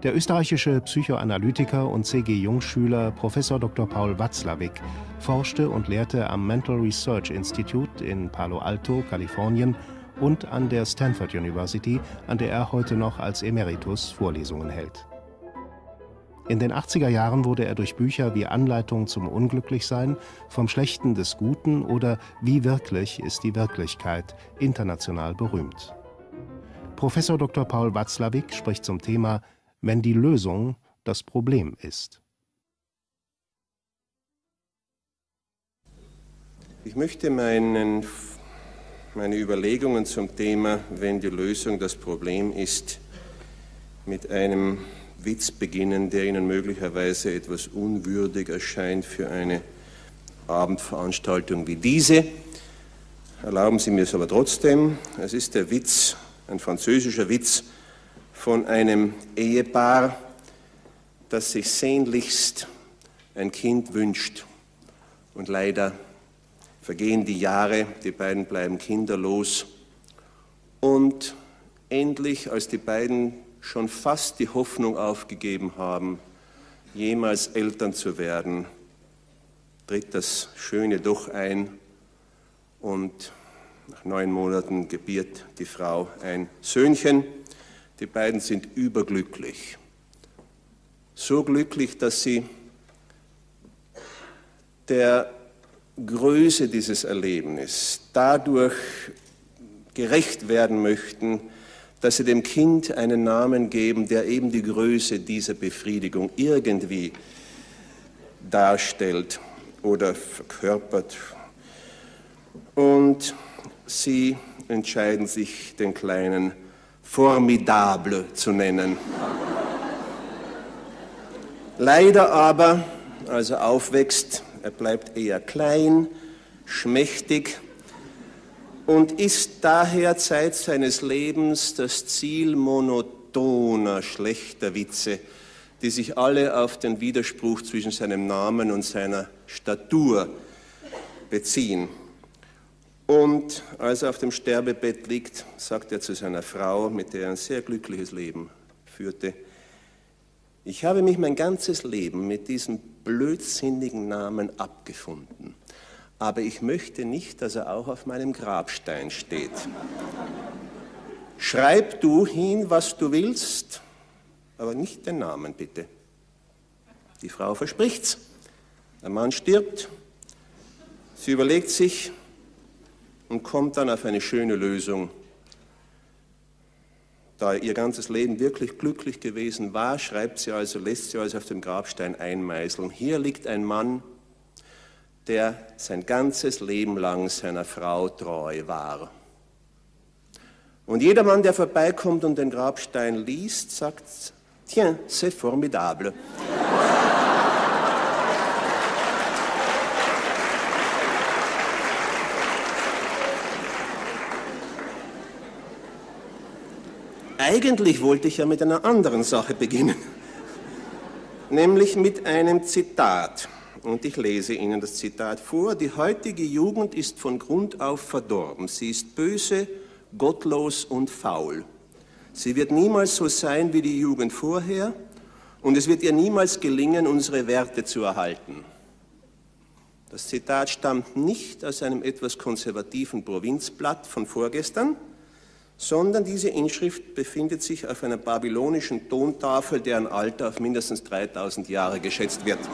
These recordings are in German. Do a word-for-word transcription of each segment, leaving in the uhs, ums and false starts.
Der österreichische Psychoanalytiker und C G-Jung-Schüler Professor Doktor Paul Watzlawick forschte und lehrte am Mental Research Institute in Palo Alto, Kalifornien und an der Stanford University, an der er heute noch als Emeritus Vorlesungen hält. In den achtziger Jahren wurde er durch Bücher wie Anleitung zum Unglücklichsein, Vom Schlechten des Guten oder Wie wirklich ist die Wirklichkeit international berühmt. Professor Doktor Paul Watzlawick spricht zum Thema Wenn die Lösung das Problem ist. Ich möchte meinen, meine Überlegungen zum Thema Wenn die Lösung das Problem ist mit einem Witz beginnen, der Ihnen möglicherweise etwas unwürdig erscheint für eine Abendveranstaltung wie diese. Erlauben Sie mir es aber trotzdem. Es ist der Witz, ein französischer Witz von einem Ehepaar, das sich sehnlichst ein Kind wünscht. Und leider vergehen die Jahre, die beiden bleiben kinderlos. Und endlich, als die beiden schon fast die Hoffnung aufgegeben haben, jemals Eltern zu werden, tritt das Schöne doch ein und nach neun Monaten gebiert die Frau ein Söhnchen. Die beiden sind überglücklich. So glücklich, dass sie der Größe dieses Erlebnisses dadurch gerecht werden möchten, dass sie dem Kind einen Namen geben, der eben die Größe dieser Befriedigung irgendwie darstellt oder verkörpert. Und sie entscheiden sich, den Kleinen Formidable zu nennen. Leider aber, als er aufwächst, er bleibt eher klein, schmächtig, und ist daher Zeit seines Lebens das Ziel monotoner, schlechter Witze, die sich alle auf den Widerspruch zwischen seinem Namen und seiner Statur beziehen. Und als er auf dem Sterbebett liegt, sagt er zu seiner Frau, mit der er ein sehr glückliches Leben führte: Ich habe mich mein ganzes Leben mit diesem blödsinnigen Namen abgefunden. Aber ich möchte nicht, dass er auch auf meinem Grabstein steht. Schreib du hin, was du willst, aber nicht den Namen, bitte. Die Frau verspricht's. Der Mann stirbt. Sie überlegt sich und kommt dann auf eine schöne Lösung. Da ihr ganzes Leben wirklich glücklich gewesen war, schreibt sie also, lässt sie also auf dem Grabstein einmeißeln: Hier liegt ein Mann, der sein ganzes Leben lang seiner Frau treu war. Und jeder Mann, der vorbeikommt und den Grabstein liest, sagt: Tiens, c'est formidable. Eigentlich wollte ich ja mit einer anderen Sache beginnen, nämlich mit einem Zitat. Und ich lese Ihnen das Zitat vor: Die heutige Jugend ist von Grund auf verdorben. Sie ist böse, gottlos und faul. Sie wird niemals so sein wie die Jugend vorher, und es wird ihr niemals gelingen, unsere Werte zu erhalten. Das Zitat stammt nicht aus einem etwas konservativen Provinzblatt von vorgestern, sondern diese Inschrift befindet sich auf einer babylonischen Tontafel, deren Alter auf mindestens dreitausend Jahre geschätzt wird.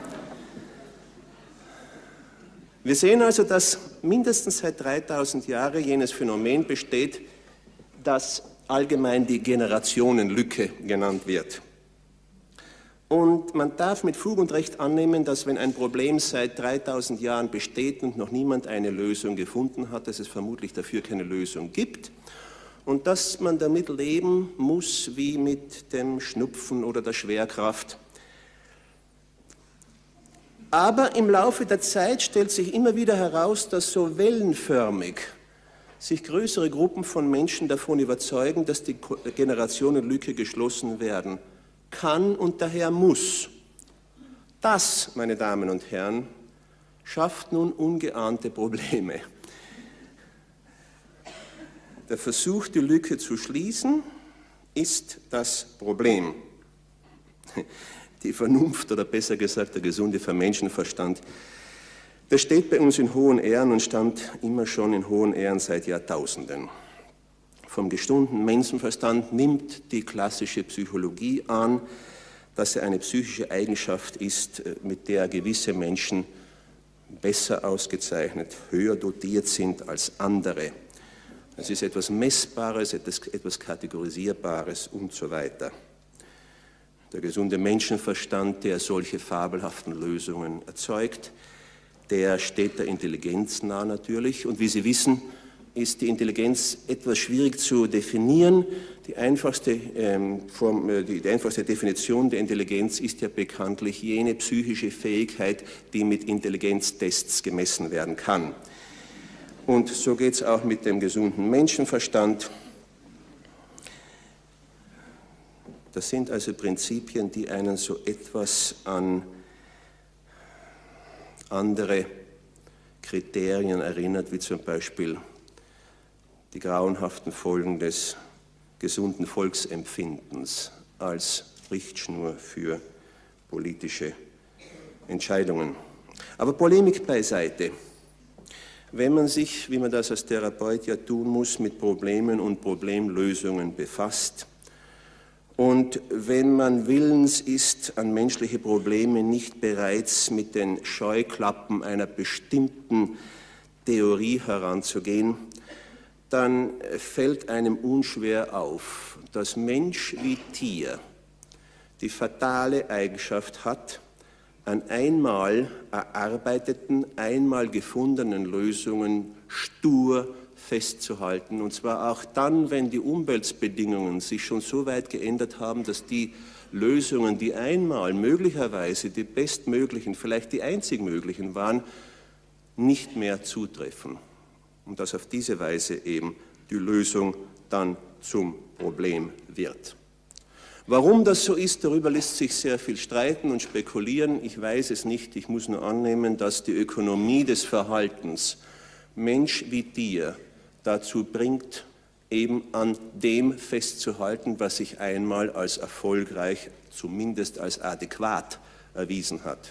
Wir sehen also, dass mindestens seit dreitausend Jahren jenes Phänomen besteht, das allgemein die Generationenlücke genannt wird. Und man darf mit Fug und Recht annehmen, dass wenn ein Problem seit dreitausend Jahren besteht und noch niemand eine Lösung gefunden hat, dass es vermutlich dafür keine Lösung gibt und dass man damit leben muss wie mit dem Schnupfen oder der Schwerkraft. Aber im Laufe der Zeit stellt sich immer wieder heraus, dass so wellenförmig sich größere Gruppen von Menschen davon überzeugen, dass die Generationenlücke geschlossen werden kann und daher muss. Das, meine Damen und Herren, schafft nun ungeahnte Probleme. Der Versuch, die Lücke zu schließen, ist das Problem. die Vernunft oder besser gesagt der gesunde Menschenverstand, das steht bei uns in hohen Ehren und stand immer schon in hohen Ehren seit Jahrtausenden. Vom gesunden Menschenverstand nimmt die klassische Psychologie an, dass er eine psychische Eigenschaft ist, mit der gewisse Menschen besser ausgezeichnet, höher dotiert sind als andere. Es ist etwas Messbares, etwas, etwas Kategorisierbares und so weiter. Der gesunde Menschenverstand, der solche fabelhaften Lösungen erzeugt, der steht der Intelligenz nah natürlich. Und wie Sie wissen, ist die Intelligenz etwas schwierig zu definieren. Die einfachste, ähm, Form, äh, die, die einfachste Definition der Intelligenz ist ja bekanntlich jene psychische Fähigkeit, die mit Intelligenztests gemessen werden kann. Und so geht es auch mit dem gesunden Menschenverstand. Das sind also Prinzipien, die einen so etwas an andere Kriterien erinnert, wie zum Beispiel die grauenhaften Folgen des gesunden Volksempfindens als Richtschnur für politische Entscheidungen. Aber Polemik beiseite. Wenn man sich, wie man das als Therapeut ja tun muss, mit Problemen und Problemlösungen befasst und wenn man willens ist, an menschliche Probleme nicht bereits mit den Scheuklappen einer bestimmten Theorie heranzugehen, dann fällt einem unschwer auf, dass Mensch wie Tier die fatale Eigenschaft hat, an einmal erarbeiteten, einmal gefundenen Lösungen stur festzuhalten, und zwar auch dann, wenn die Umweltbedingungen sich schon so weit geändert haben, dass die Lösungen, die einmal möglicherweise die bestmöglichen, vielleicht die einzig möglichen waren, nicht mehr zutreffen. Und dass auf diese Weise eben die Lösung dann zum Problem wird. Warum das so ist, darüber lässt sich sehr viel streiten und spekulieren. Ich weiß es nicht, ich muss nur annehmen, dass die Ökonomie des Verhaltens Mensch wie Tier dazu bringt, eben an dem festzuhalten, was sich einmal als erfolgreich, zumindest als adäquat erwiesen hat.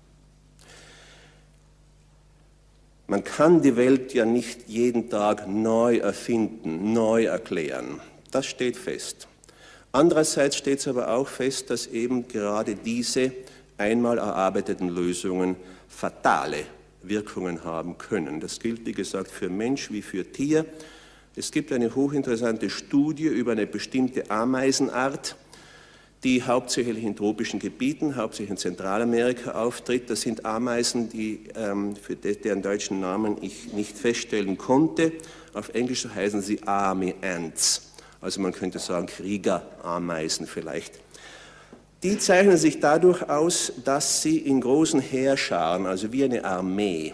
Man kann die Welt ja nicht jeden Tag neu erfinden, neu erklären. Das steht fest. Andererseits steht es aber auch fest, dass eben gerade diese einmal erarbeiteten Lösungen fatale Wirkungen haben können. Das gilt, wie gesagt, für Mensch wie für Tier. Es gibt eine hochinteressante Studie über eine bestimmte Ameisenart, die hauptsächlich in tropischen Gebieten, hauptsächlich in Zentralamerika auftritt. Das sind Ameisen, die, ähm, für deren deutschen Namen ich nicht feststellen konnte. Auf Englisch heißen sie Army Ants. Also man könnte sagen Kriegerameisen vielleicht. Die zeichnen sich dadurch aus, dass sie in großen Heerscharen, also wie eine Armee,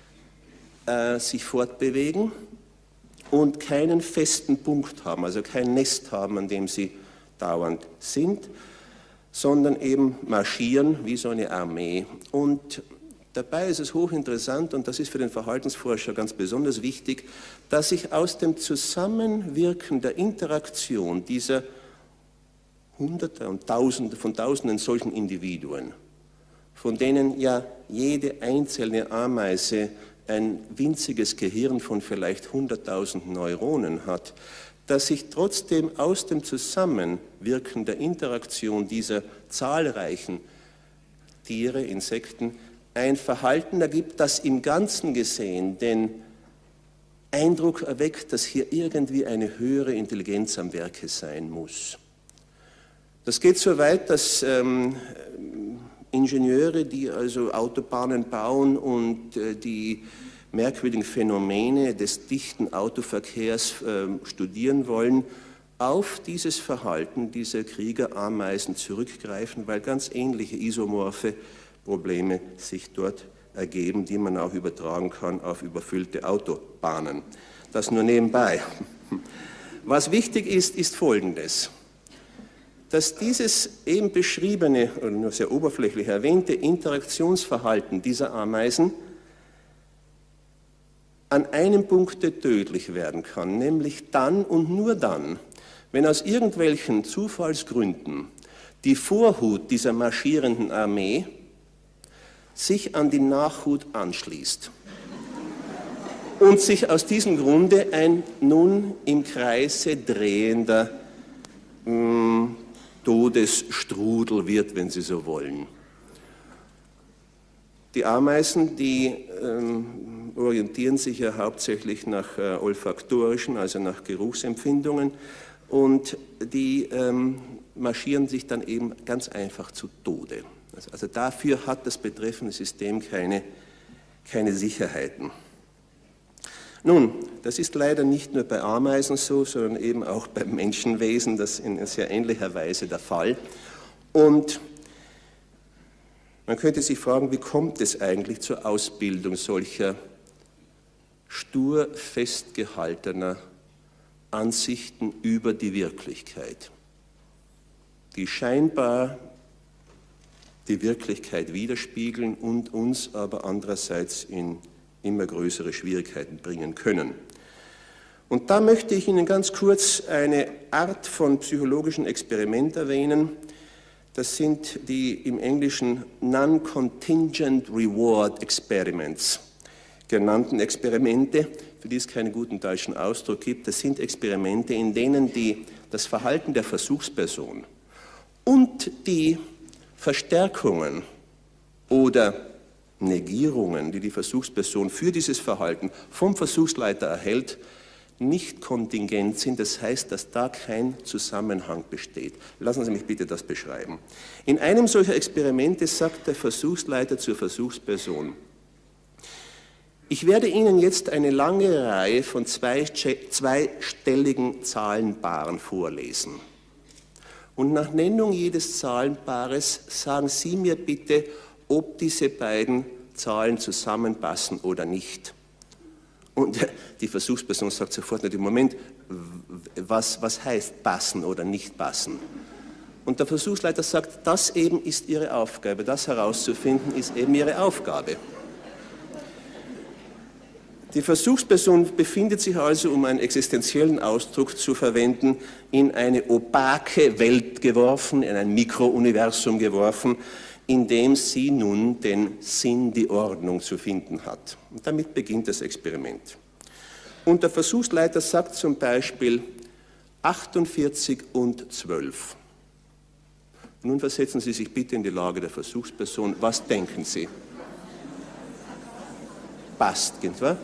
äh, sich fortbewegen und keinen festen Punkt haben, also kein Nest haben, an dem sie dauernd sind, sondern eben marschieren wie so eine Armee. Und dabei ist es hochinteressant, und das ist für den Verhaltensforscher ganz besonders wichtig, dass sich aus dem Zusammenwirken der Interaktion dieser Hunderte und Tausende von Tausenden solchen Individuen, von denen ja jede einzelne Ameise ein winziges Gehirn von vielleicht hunderttausend Neuronen hat, dass sich trotzdem aus dem Zusammenwirken der Interaktion dieser zahlreichen Tiere, Insekten, ein Verhalten ergibt, das im Ganzen gesehen den Eindruck erweckt, dass hier irgendwie eine höhere Intelligenz am Werke sein muss. Das geht so weit, dass ähm, Ingenieure, die also Autobahnen bauen und äh, die merkwürdigen Phänomene des dichten Autoverkehrs äh, studieren wollen, auf dieses Verhalten dieser Kriegerameisen zurückgreifen, weil ganz ähnliche isomorphe Probleme sich dort ergeben, die man auch übertragen kann auf überfüllte Autobahnen. Das nur nebenbei. Was wichtig ist, ist Folgendes: Dass dieses eben beschriebene, oder nur sehr oberflächlich erwähnte Interaktionsverhalten dieser Ameisen an einem Punkte tödlich werden kann, nämlich dann und nur dann, Wenn aus irgendwelchen Zufallsgründen die Vorhut dieser marschierenden Armee sich an die Nachhut anschließt und sich aus diesem Grunde ein nun im Kreise drehender mh, Todesstrudel wird, wenn Sie so wollen. Die Ameisen, die ähm, orientieren sich ja hauptsächlich nach äh, olfaktorischen, also nach Geruchsempfindungen, und die ähm, marschieren sich dann eben ganz einfach zu Tode. Also, also dafür hat das betreffende System keine, keine Sicherheiten. Nun, das ist leider nicht nur bei Ameisen so, sondern eben auch beim Menschenwesen, das in sehr ähnlicher Weise der Fall. Und man könnte sich fragen, wie kommt es eigentlich zur Ausbildung solcher stur festgehaltener Ansichten über die Wirklichkeit, die scheinbar die Wirklichkeit widerspiegeln und uns aber andererseits in immer größere Schwierigkeiten bringen können. Und da möchte ich Ihnen ganz kurz eine Art von psychologischen Experiment erwähnen. Das sind die im Englischen Non-Contingent Reward Experiments genannten Experimente, für die es keinen guten deutschen Ausdruck gibt. Das sind Experimente, in denen die, das Verhalten der Versuchsperson und die Verstärkungen oder Negierungen, die die Versuchsperson für dieses Verhalten vom Versuchsleiter erhält, nicht kontingent sind, das heißt, dass da kein Zusammenhang besteht. Lassen Sie mich bitte das beschreiben. In einem solcher Experimente sagt der Versuchsleiter zur Versuchsperson: Ich werde Ihnen jetzt eine lange Reihe von zwei, zweistelligen Zahlenpaaren vorlesen. Und nach Nennung jedes Zahlenpaares sagen Sie mir bitte, ob diese beiden Zahlen zusammenpassen oder nicht. Und die Versuchsperson sagt sofort, im Moment, was, was heißt passen oder nicht passen? Und der Versuchsleiter sagt, das eben ist Ihre Aufgabe, das herauszufinden ist eben Ihre Aufgabe. Die Versuchsperson befindet sich also, um einen existenziellen Ausdruck zu verwenden, in eine opake Welt geworfen, in ein Mikrouniversum geworfen, in dem sie nun den Sinn, die Ordnung zu finden hat. Und damit beginnt das Experiment. Und der Versuchsleiter sagt zum Beispiel achtundvierzig und zwölf. Nun versetzen Sie sich bitte in die Lage der Versuchsperson. Was denken Sie? Passt, nicht wahr?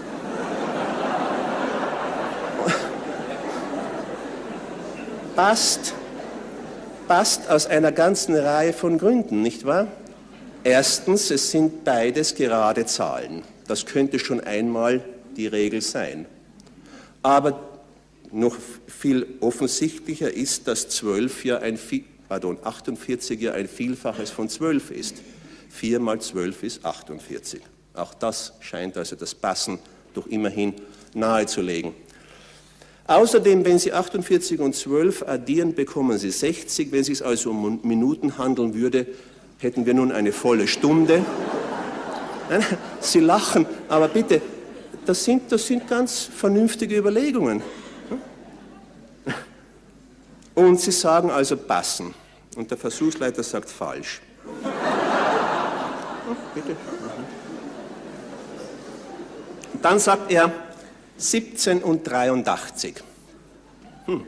Passt. Passt aus einer ganzen Reihe von Gründen, nicht wahr? Erstens, es sind beides gerade Zahlen. Das könnte schon einmal die Regel sein. Aber noch viel offensichtlicher ist, dass zwölf ja ein, pardon, achtundvierzig ja ein Vielfaches von zwölf ist. vier mal zwölf ist achtundvierzig. Auch das scheint also das Passen doch immerhin nahezulegen. Außerdem, wenn Sie achtundvierzig und zwölf addieren, bekommen Sie sechzig. Wenn es sich also um Minuten handeln würde, hätten wir nun eine volle Stunde. Nein, Sie lachen, aber bitte, das sind, das sind ganz vernünftige Überlegungen. Und Sie sagen also passen. Und der Versuchsleiter sagt falsch. Oh, bitte. Und dann sagt er siebzehn und dreiundachtzig. Hm.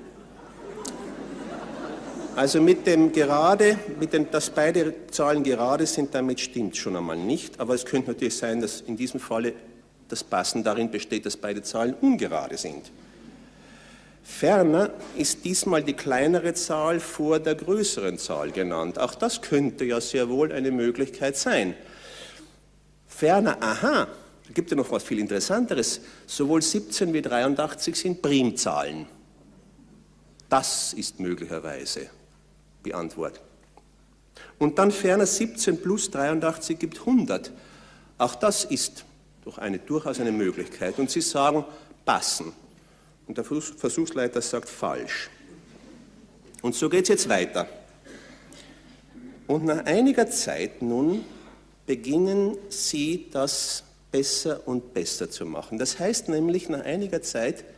Also mit dem gerade, mit dem, dass beide Zahlen gerade sind, damit stimmt schon einmal nicht. Aber es könnte natürlich sein, dass in diesem Falle das Passen darin besteht, dass beide Zahlen ungerade sind. Ferner ist diesmal die kleinere Zahl vor der größeren Zahl genannt. Auch das könnte ja sehr wohl eine Möglichkeit sein. Ferner, aha, da gibt es ja noch was viel Interessanteres. Sowohl siebzehn wie dreiundachtzig sind Primzahlen. Das ist möglicherweise die Antwort. Und dann ferner siebzehn plus dreiundachtzig gibt hundert. Auch das ist doch eine, durchaus eine Möglichkeit. Und Sie sagen, passen. Und der Versuchsleiter sagt falsch. Und so geht es jetzt weiter. Und nach einiger Zeit nun beginnen Sie das besser und besser zu machen. Das heißt nämlich, nach einiger Zeit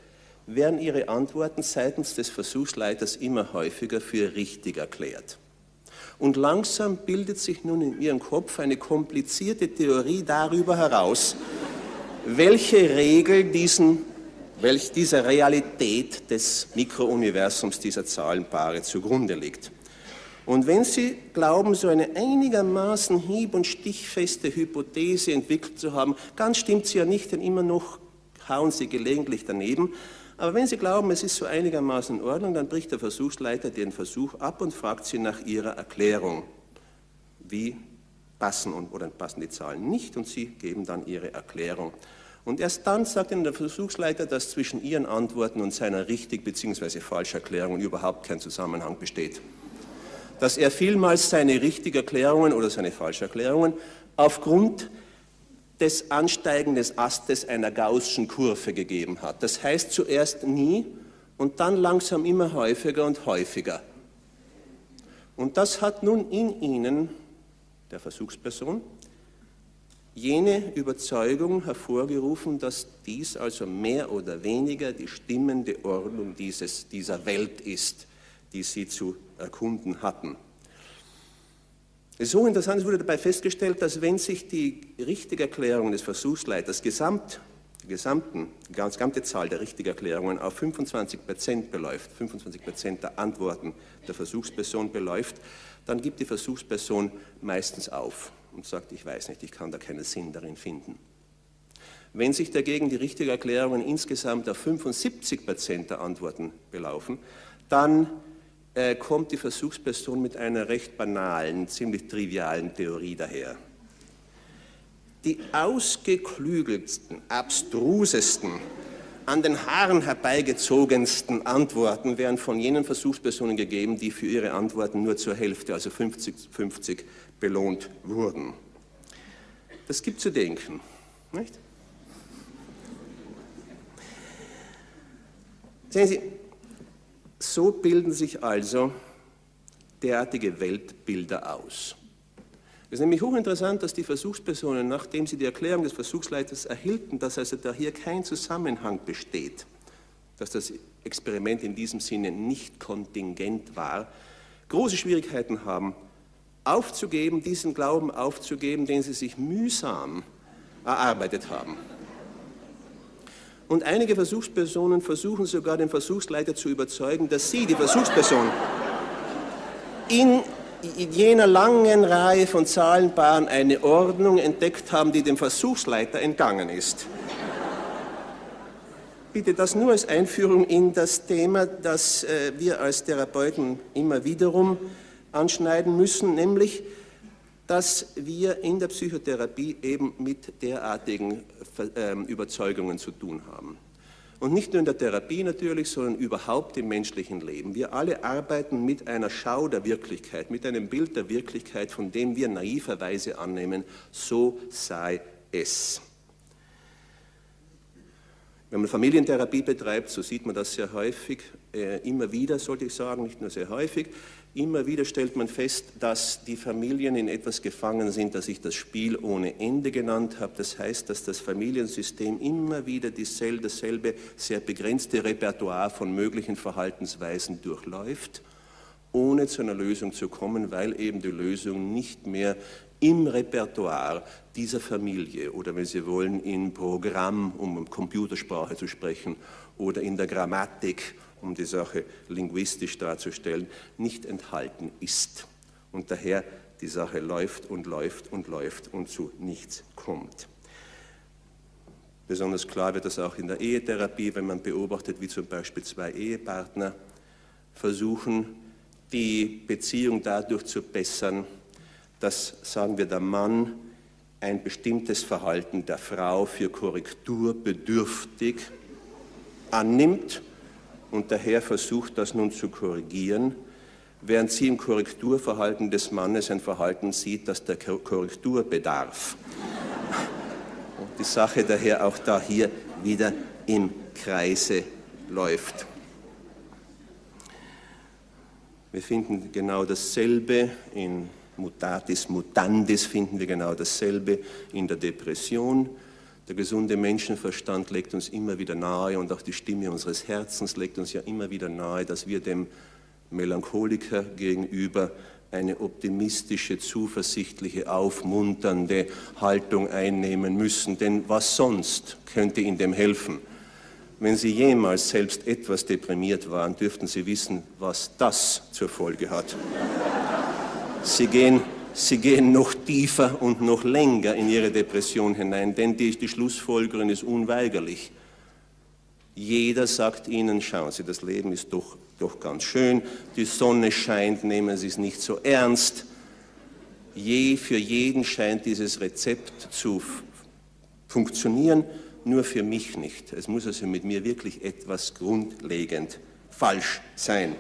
werden ihre Antworten seitens des Versuchsleiters immer häufiger für richtig erklärt. Und langsam bildet sich nun in ihrem Kopf eine komplizierte Theorie darüber heraus, welche Regel diesen, welch dieser Realität des Mikrouniversums dieser Zahlenpaare zugrunde liegt. Und wenn Sie glauben, so eine einigermaßen hieb- und stichfeste Hypothese entwickelt zu haben, ganz stimmt sie ja nicht, denn immer noch hauen Sie gelegentlich daneben. Aber wenn Sie glauben, es ist so einigermaßen in Ordnung, dann bricht der Versuchsleiter den Versuch ab und fragt Sie nach Ihrer Erklärung. Wie passen oder passen die Zahlen nicht? Und Sie geben dann Ihre Erklärung. Und erst dann sagt Ihnen der Versuchsleiter, dass zwischen Ihren Antworten und seiner richtig bzw. falschen Erklärung überhaupt kein Zusammenhang besteht. Dass er vielmals seine richtigen Erklärungen oder seine falschen Erklärungen aufgrund des Ansteigen des Astes einer gaußschen Kurve gegeben hat. Das heißt zuerst nie und dann langsam immer häufiger und häufiger. Und das hat nun in Ihnen, der Versuchsperson, jene Überzeugung hervorgerufen, dass dies also mehr oder weniger die stimmende Ordnung dieses, dieser Welt ist, die Sie zu erkunden hatten. Es ist so interessant, es wurde dabei festgestellt, dass wenn sich die richtige Erklärung des Versuchsleiters gesamt, die gesamten, die gesamte Zahl der richtigen Erklärungen auf fünfundzwanzig Prozent beläuft, fünfundzwanzig Prozent der Antworten der Versuchsperson beläuft, dann gibt die Versuchsperson meistens auf und sagt, ich weiß nicht, ich kann da keinen Sinn darin finden. Wenn sich dagegen die richtigen Erklärungen insgesamt auf fünfundsiebzig Prozent der Antworten belaufen, dann äh, kommt die Versuchsperson mit einer recht banalen, ziemlich trivialen Theorie daher. Die ausgeklügeltsten, abstrusesten, an den Haaren herbeigezogensten Antworten werden von jenen Versuchspersonen gegeben, die für ihre Antworten nur zur Hälfte, also fünfzig fünfzig, belohnt wurden. Das gibt zu denken, nicht? Sehen Sie, so bilden sich also derartige Weltbilder aus. Es ist nämlich hochinteressant, dass die Versuchspersonen, nachdem sie die Erklärung des Versuchsleiters erhielten, dass also da hier kein Zusammenhang besteht, dass das Experiment in diesem Sinne nicht kontingent war, große Schwierigkeiten haben, aufzugeben, diesen Glauben aufzugeben, den sie sich mühsam erarbeitet haben. Und einige Versuchspersonen versuchen sogar den Versuchsleiter zu überzeugen, dass sie, die Versuchsperson, in jener langen Reihe von Zahlenpaaren eine Ordnung entdeckt haben, die dem Versuchsleiter entgangen ist. Bitte das nur als Einführung in das Thema, das äh, wir als Therapeuten immer wiederum anschneiden müssen, nämlich, dass wir in der Psychotherapie eben mit derartigen äh, Überzeugungen zu tun haben. Und nicht nur in der Therapie natürlich, sondern überhaupt im menschlichen Leben. Wir alle arbeiten mit einer Schau der Wirklichkeit, mit einem Bild der Wirklichkeit, von dem wir naiverweise annehmen, so sei es. Wenn man Familientherapie betreibt, so sieht man das sehr häufig, äh, immer wieder, sollte ich sagen, nicht nur sehr häufig, immer wieder stellt man fest, dass die Familien in etwas gefangen sind, das ich das Spiel ohne Ende genannt habe. Das heißt, dass das Familiensystem immer wieder dieselbe, dasselbe sehr begrenzte Repertoire von möglichen Verhaltensweisen durchläuft, ohne zu einer Lösung zu kommen, weil eben die Lösung nicht mehr im Repertoire dieser Familie oder, wenn Sie wollen, im Programm, um Computersprache zu sprechen, oder in der Grammatik, um die Sache linguistisch darzustellen, nicht enthalten ist. Und daher die Sache läuft und läuft und läuft und zu nichts kommt. Besonders klar wird das auch in der Ehetherapie, wenn man beobachtet, wie zum Beispiel zwei Ehepartner versuchen, die Beziehung dadurch zu bessern, dass, sagen wir, der Mann ein bestimmtes Verhalten der Frau für korrekturbedürftig annimmt und daher versucht, das nun zu korrigieren, während sie im Korrekturverhalten des Mannes ein Verhalten sieht, das der Korrektur bedarf. Und die Sache daher auch da hier wieder im Kreise läuft. Wir finden genau dasselbe in Mutatis mutandis, finden wir genau dasselbe in der Depression. Der gesunde Menschenverstand legt uns immer wieder nahe und auch die Stimme unseres Herzens legt uns ja immer wieder nahe, dass wir dem Melancholiker gegenüber eine optimistische, zuversichtliche, aufmunternde Haltung einnehmen müssen. Denn was sonst könnte Ihnen dem helfen? Wenn Sie jemals selbst etwas deprimiert waren, dürften Sie wissen, was das zur Folge hat. Sie gehen, Sie gehen noch tiefer und noch länger in Ihre Depression hinein, denn die, die Schlussfolgerung ist unweigerlich. Jeder sagt Ihnen, schauen Sie, das Leben ist doch, doch ganz schön, die Sonne scheint, nehmen Sie es nicht so ernst. Je, für jeden scheint dieses Rezept zu funktionieren, nur für mich nicht. Es muss also mit mir wirklich etwas grundlegend falsch sein.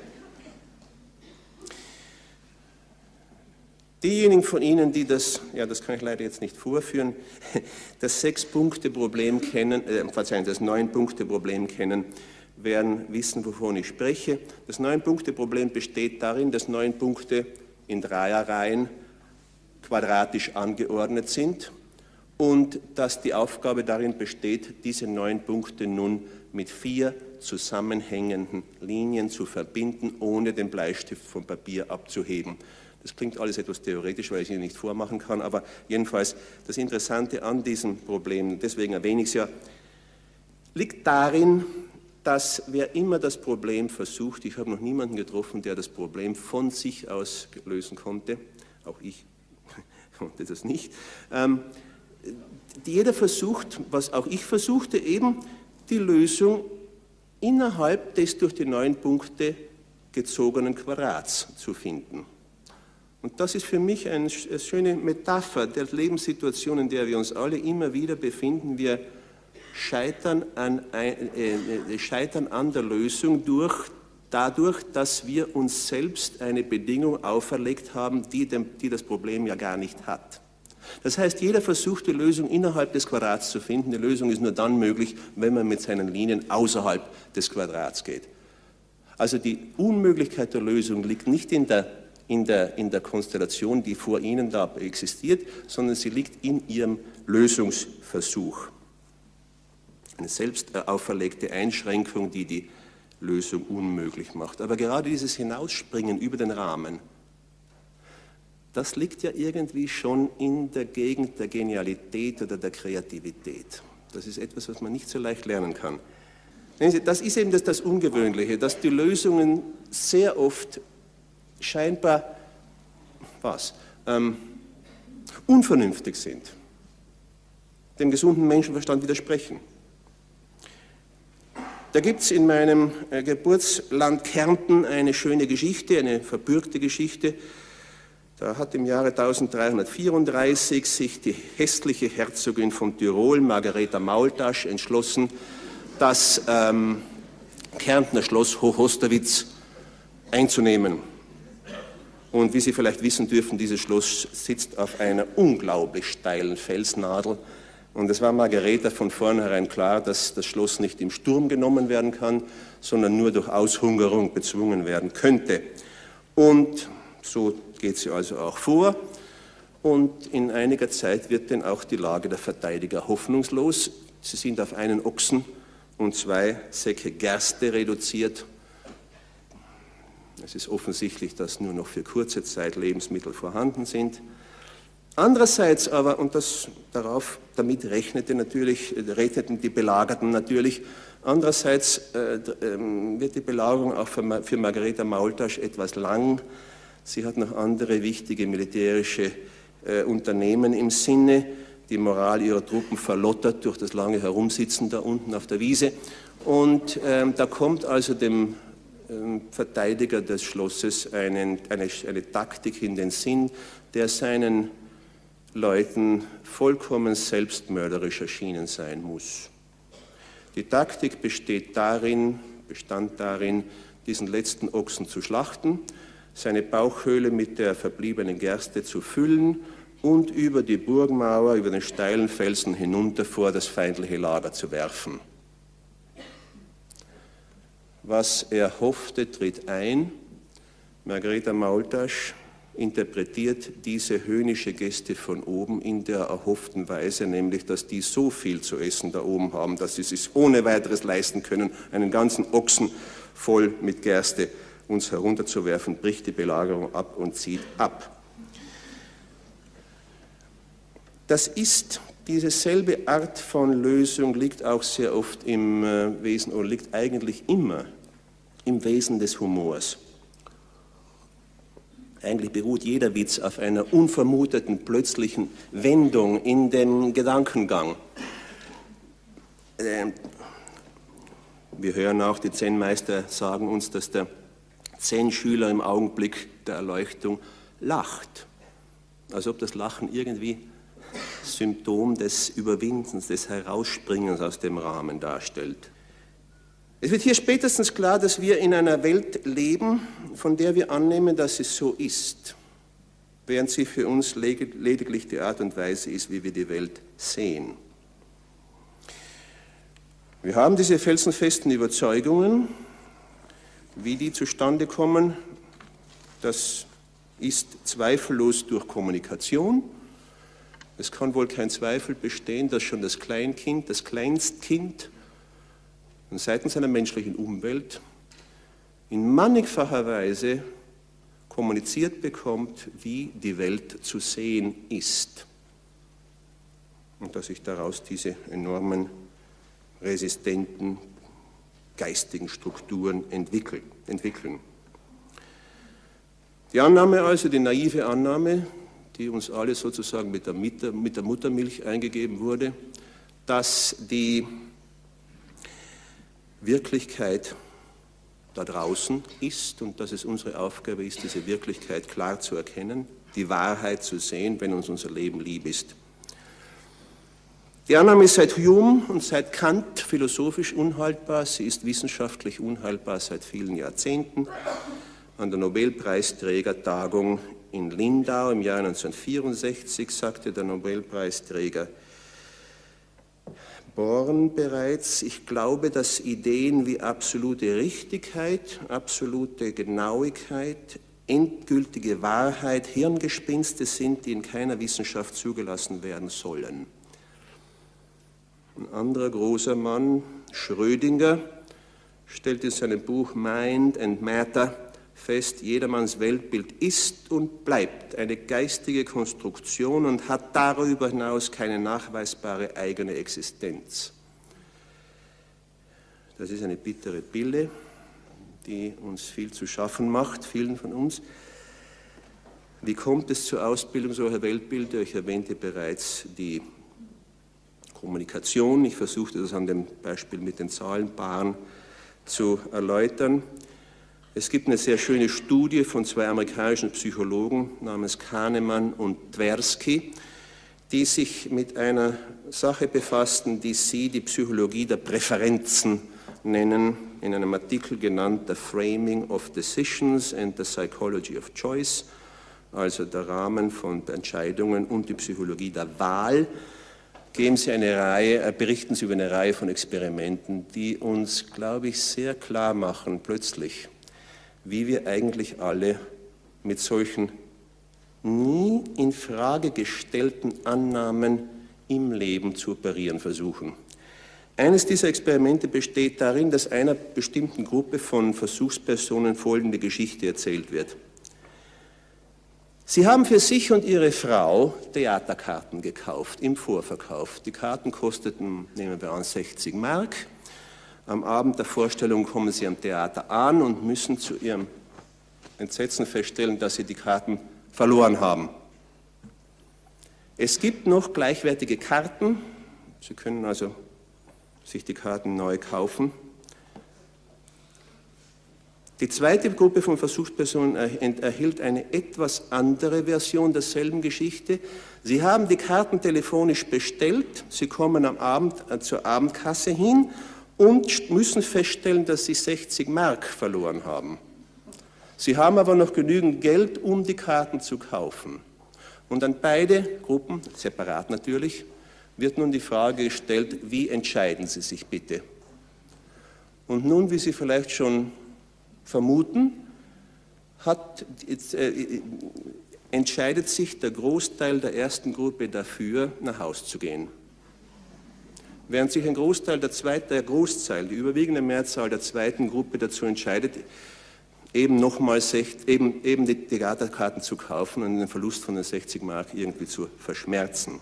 Diejenigen von Ihnen, die das, ja, das kann ich leider jetzt nicht vorführen, das Sechs-Punkte-Problem kennen, äh, Verzeihung, das Neun-Punkte-Problem kennen, werden wissen, wovon ich spreche. Das Neun-Punkte-Problem besteht darin, dass neun Punkte in Dreierreihen quadratisch angeordnet sind und dass die Aufgabe darin besteht, diese neun Punkte nun mit vier zusammenhängenden Linien zu verbinden, ohne den Bleistift vom Papier abzuheben. Das klingt alles etwas theoretisch, weil ich es Ihnen nicht vormachen kann, aber jedenfalls das Interessante an diesem Problem, deswegen erwähne ich es ja, liegt darin, dass wer immer das Problem versucht, ich habe noch niemanden getroffen, der das Problem von sich aus lösen konnte, auch ich konnte das nicht, ähm, jeder versucht, was auch ich versuchte, eben die Lösung innerhalb des durch die neun Punkte gezogenen Quadrats zu finden. Und das ist für mich eine schöne Metapher der Lebenssituation, in der wir uns alle immer wieder befinden. Wir scheitern an, äh, scheitern an der Lösung durch, dadurch, dass wir uns selbst eine Bedingung auferlegt haben, die, dem, die das Problem ja gar nicht hat. Das heißt, jeder versucht, die Lösung innerhalb des Quadrats zu finden. Die Lösung ist nur dann möglich, wenn man mit seinen Linien außerhalb des Quadrats geht. Also die Unmöglichkeit der Lösung liegt nicht in der In der, in der Konstellation, die vor Ihnen da existiert, sondern sie liegt in Ihrem Lösungsversuch. Eine selbst auferlegte Einschränkung, die die Lösung unmöglich macht. Aber gerade dieses Hinausspringen über den Rahmen, das liegt ja irgendwie schon in der Gegend der Genialität oder der Kreativität. Das ist etwas, was man nicht so leicht lernen kann. Das ist eben das, das Ungewöhnliche, dass die Lösungen sehr oft scheinbar was, ähm, unvernünftig sind, dem gesunden Menschenverstand widersprechen. Da gibt es in meinem äh, Geburtsland Kärnten eine schöne Geschichte, eine verbürgte Geschichte. Da hat im Jahre dreizehnhundertvierunddreißig sich die hässliche Herzogin von Tirol, Margareta Maultasch, entschlossen, das ähm, Kärntner Schloss Hochosterwitz einzunehmen. Und wie Sie vielleicht wissen dürfen, dieses Schloss sitzt auf einer unglaublich steilen Felsnadel. Und es war Margareta von vornherein klar, dass das Schloss nicht im Sturm genommen werden kann, sondern nur durch Aushungerung bezwungen werden könnte. Und so geht sie also auch vor. Und in einiger Zeit wird denn auch die Lage der Verteidiger hoffnungslos. Sie sind auf einen Ochsen und zwei Säcke Gerste reduziert. Es ist offensichtlich, dass nur noch für kurze Zeit Lebensmittel vorhanden sind. Andererseits aber, und das darauf, damit rechnete natürlich, rechneten die Belagerten natürlich, andererseits äh, äh, wird die Belagerung auch für, für Margareta Maultasch etwas lang. Sie hat noch andere wichtige militärische äh, Unternehmen im Sinne. Die Moral ihrer Truppen verlottert durch das lange Herumsitzen da unten auf der Wiese. Und äh, da kommt also dem Verteidiger des Schlosses einen, eine, eine Taktik in den Sinn, der seinen Leuten vollkommen selbstmörderisch erschienen sein muss. Die Taktik besteht darin, bestand darin, diesen letzten Ochsen zu schlachten, seine Bauchhöhle mit der verbliebenen Gerste zu füllen und über die Burgmauer, über den steilen Felsen hinunter vor das feindliche Lager zu werfen. Was er hoffte, tritt ein. Margareta Maultasch interpretiert diese höhnische Geste von oben in der erhofften Weise, nämlich, dass die so viel zu essen da oben haben, dass sie sich ohne weiteres leisten können, einen ganzen Ochsen voll mit Gerste uns herunterzuwerfen, bricht die Belagerung ab und zieht ab. Das ist, diese selbe Art von Lösung liegt auch sehr oft im Wesen, oder liegt eigentlich immer im Wesen des Humors. Eigentlich beruht jeder Witz auf einer unvermuteten, plötzlichen Wendung in dem Gedankengang. Wir hören auch, die Zen-Meister sagen uns, dass der Zen-Schüler im Augenblick der Erleuchtung lacht. Als ob das Lachen irgendwie Symptom des Überwindens, des Herausspringens aus dem Rahmen darstellt. Es wird hier spätestens klar, dass wir in einer Welt leben, von der wir annehmen, dass es so ist, während sie für uns lediglich die Art und Weise ist, wie wir die Welt sehen. Wir haben diese felsenfesten Überzeugungen, wie die zustande kommen. Das ist zweifellos durch Kommunikation. Es kann wohl kein Zweifel bestehen, dass schon das Kleinkind, das Kleinstkind, seitens einer menschlichen Umwelt in mannigfacher Weise kommuniziert bekommt, wie die Welt zu sehen ist. Und dass sich daraus diese enormen, resistenten, geistigen Strukturen entwickeln. Die Annahme also, die naive Annahme, die uns alle sozusagen mit der, mit der Muttermilch eingegeben wurde, dass die Wirklichkeit da draußen ist und dass es unsere Aufgabe ist, diese Wirklichkeit klar zu erkennen, die Wahrheit zu sehen, wenn uns unser Leben lieb ist. Die Annahme ist seit Hume und seit Kant philosophisch unhaltbar, sie ist wissenschaftlich unhaltbar seit vielen Jahrzehnten. An der Nobelpreisträgertagung in Lindau im Jahr neunzehnhundertvierundsechzig sagte der Nobelpreisträger Born bereits, ich glaube, dass Ideen wie absolute Richtigkeit, absolute Genauigkeit, endgültige Wahrheit Hirngespinste sind, die in keiner Wissenschaft zugelassen werden sollen. Ein anderer großer Mann, Schrödinger, stellt in seinem Buch Mind and Matter fest, jedermanns Weltbild ist und bleibt eine geistige Konstruktion und hat darüber hinaus keine nachweisbare eigene Existenz. Das ist eine bittere Pille, die uns viel zu schaffen macht, vielen von uns. Wie kommt es zur Ausbildung solcher Weltbilder? Ich erwähnte bereits die Kommunikation. Ich versuchte das an dem Beispiel mit den Zahlenpaaren zu erläutern. Es gibt eine sehr schöne Studie von zwei amerikanischen Psychologen namens Kahneman und Tversky, die sich mit einer Sache befassten, die sie die Psychologie der Präferenzen nennen, in einem Artikel genannt The Framing of Decisions and the Psychology of Choice, also der Rahmen von Entscheidungen und die Psychologie der Wahl. Geben Sie eine Reihe, berichten Sie über eine Reihe von Experimenten, die uns, glaube ich, sehr klar machen, plötzlich, wie wir eigentlich alle mit solchen nie in Frage gestellten Annahmen im Leben zu operieren versuchen. Eines dieser Experimente besteht darin, dass einer bestimmten Gruppe von Versuchspersonen folgende Geschichte erzählt wird. Sie haben für sich und Ihre Frau Theaterkarten gekauft, im Vorverkauf. Die Karten kosteten, nehmen wir an, sechzig Mark. Am Abend der Vorstellung kommen Sie am Theater an und müssen zu Ihrem Entsetzen feststellen, dass Sie die Karten verloren haben. Es gibt noch gleichwertige Karten. Sie können also sich die Karten neu kaufen. Die zweite Gruppe von Versuchspersonen erhielt eine etwas andere Version derselben Geschichte. Sie haben die Karten telefonisch bestellt, Sie kommen am Abend zur Abendkasse hin und müssen feststellen, dass Sie sechzig Mark verloren haben. Sie haben aber noch genügend Geld, um die Karten zu kaufen. Und an beide Gruppen, separat natürlich, wird nun die Frage gestellt, wie entscheiden Sie sich bitte? Und nun, wie Sie vielleicht schon vermuten, hat, entscheidet sich der Großteil der ersten Gruppe dafür, nach Haus zu gehen. Während sich ein Großteil der zweiten, der Großteil, die überwiegende Mehrzahl der zweiten Gruppe dazu entscheidet, eben nochmal eben, eben die Theaterkarten zu kaufen und den Verlust von den sechzig Mark irgendwie zu verschmerzen.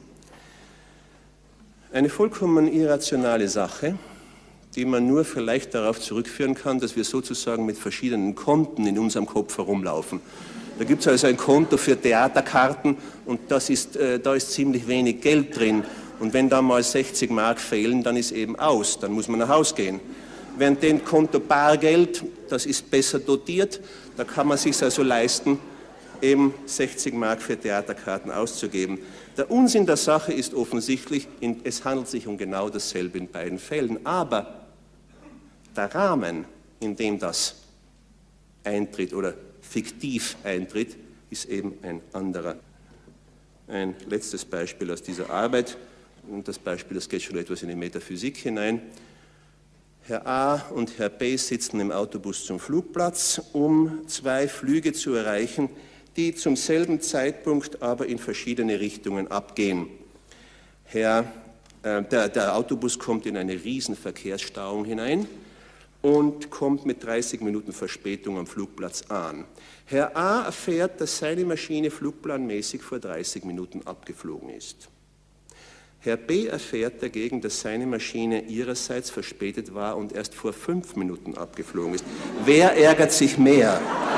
Eine vollkommen irrationale Sache, die man nur vielleicht darauf zurückführen kann, dass wir sozusagen mit verschiedenen Konten in unserem Kopf herumlaufen. Da gibt es also ein Konto für Theaterkarten und das ist, äh, da ist ziemlich wenig Geld drin. Und wenn da mal sechzig Mark fehlen, dann ist eben aus, dann muss man nach Hause gehen. Während dem Konto Bargeld, das ist besser dotiert, da kann man sich also leisten, eben sechzig Mark für Theaterkarten auszugeben. Der Unsinn der Sache ist offensichtlich, es handelt sich um genau dasselbe in beiden Fällen, aber der Rahmen, in dem das eintritt oder fiktiv eintritt, ist eben ein anderer. Ein letztes Beispiel aus dieser Arbeit, und das Beispiel, das geht schon etwas in die Metaphysik hinein. Herr A. und Herr B. sitzen im Autobus zum Flugplatz, um zwei Flüge zu erreichen, die zum selben Zeitpunkt aber in verschiedene Richtungen abgehen. Herr, äh, der, der Autobus kommt in eine riesen Verkehrsstauung hinein und kommt mit dreißig Minuten Verspätung am Flugplatz an. Herr A. erfährt, dass seine Maschine flugplanmäßig vor dreißig Minuten abgeflogen ist. Herr B. erfährt dagegen, dass seine Maschine ihrerseits verspätet war und erst vor fünf Minuten abgeflogen ist. Wer ärgert sich mehr?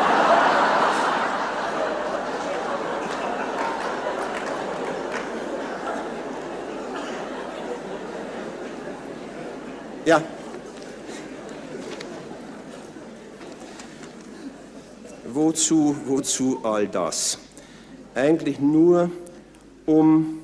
Ja. Wozu, wozu all das? Eigentlich nur, um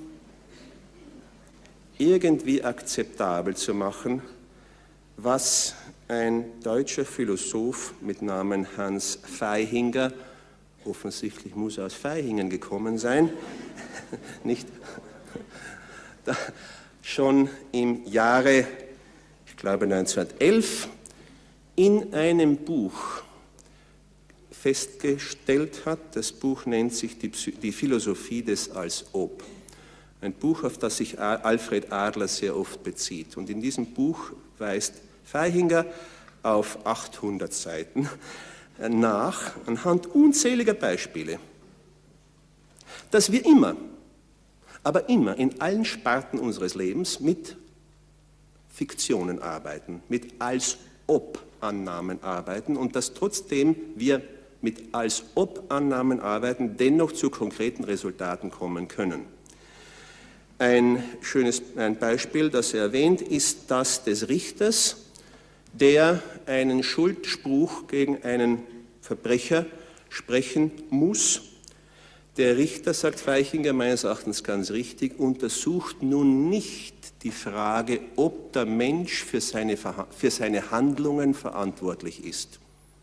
irgendwie akzeptabel zu machen, was ein deutscher Philosoph mit Namen Hans Vaihinger, offensichtlich muss er aus Vaihingen gekommen sein, nicht, da schon im Jahre, ich glaube neunzehnhundertelf, in einem Buch festgestellt hat. Das Buch nennt sich die, Psy- die Philosophie des Als-Ob. Ein Buch, auf das sich Alfred Adler sehr oft bezieht. Und in diesem Buch weist Vaihinger auf achthundert Seiten nach, anhand unzähliger Beispiele, dass wir immer, aber immer in allen Sparten unseres Lebens mit Fiktionen arbeiten, mit Als-Ob-Annahmen arbeiten und dass trotzdem wir mit Als-Ob-Annahmen arbeiten, dennoch zu konkreten Resultaten kommen können. Ein schönes ein Beispiel, das er erwähnt, ist das des Richters, der einen Schuldspruch gegen einen Verbrecher sprechen muss. Der Richter, sagt Vaihinger meines Erachtens ganz richtig, untersucht nun nicht die Frage, ob der Mensch für seine, für seine Handlungen verantwortlich ist.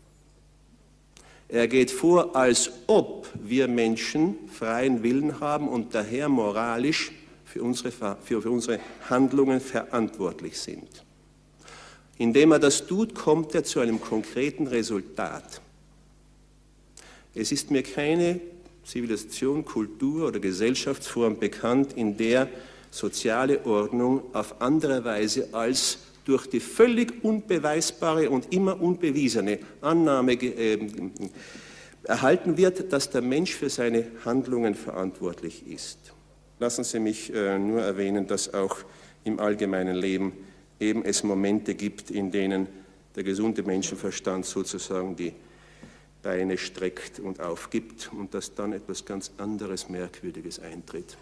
Er geht vor, als ob wir Menschen freien Willen haben und daher moralisch für unsere, für, für unsere Handlungen verantwortlich sind. Indem er das tut, kommt er zu einem konkreten Resultat. Es ist mir keine Zivilisation, Kultur oder Gesellschaftsform bekannt, in der soziale Ordnung auf andere Weise als durch die völlig unbeweisbare und immer unbewiesene Annahme äh, erhalten wird, dass der Mensch für seine Handlungen verantwortlich ist. Lassen Sie mich äh, nur erwähnen, dass auch im allgemeinen Leben eben es Momente gibt, in denen der gesunde Menschenverstand sozusagen die Beine streckt und aufgibt und dass dann etwas ganz anderes, Merkwürdiges eintritt.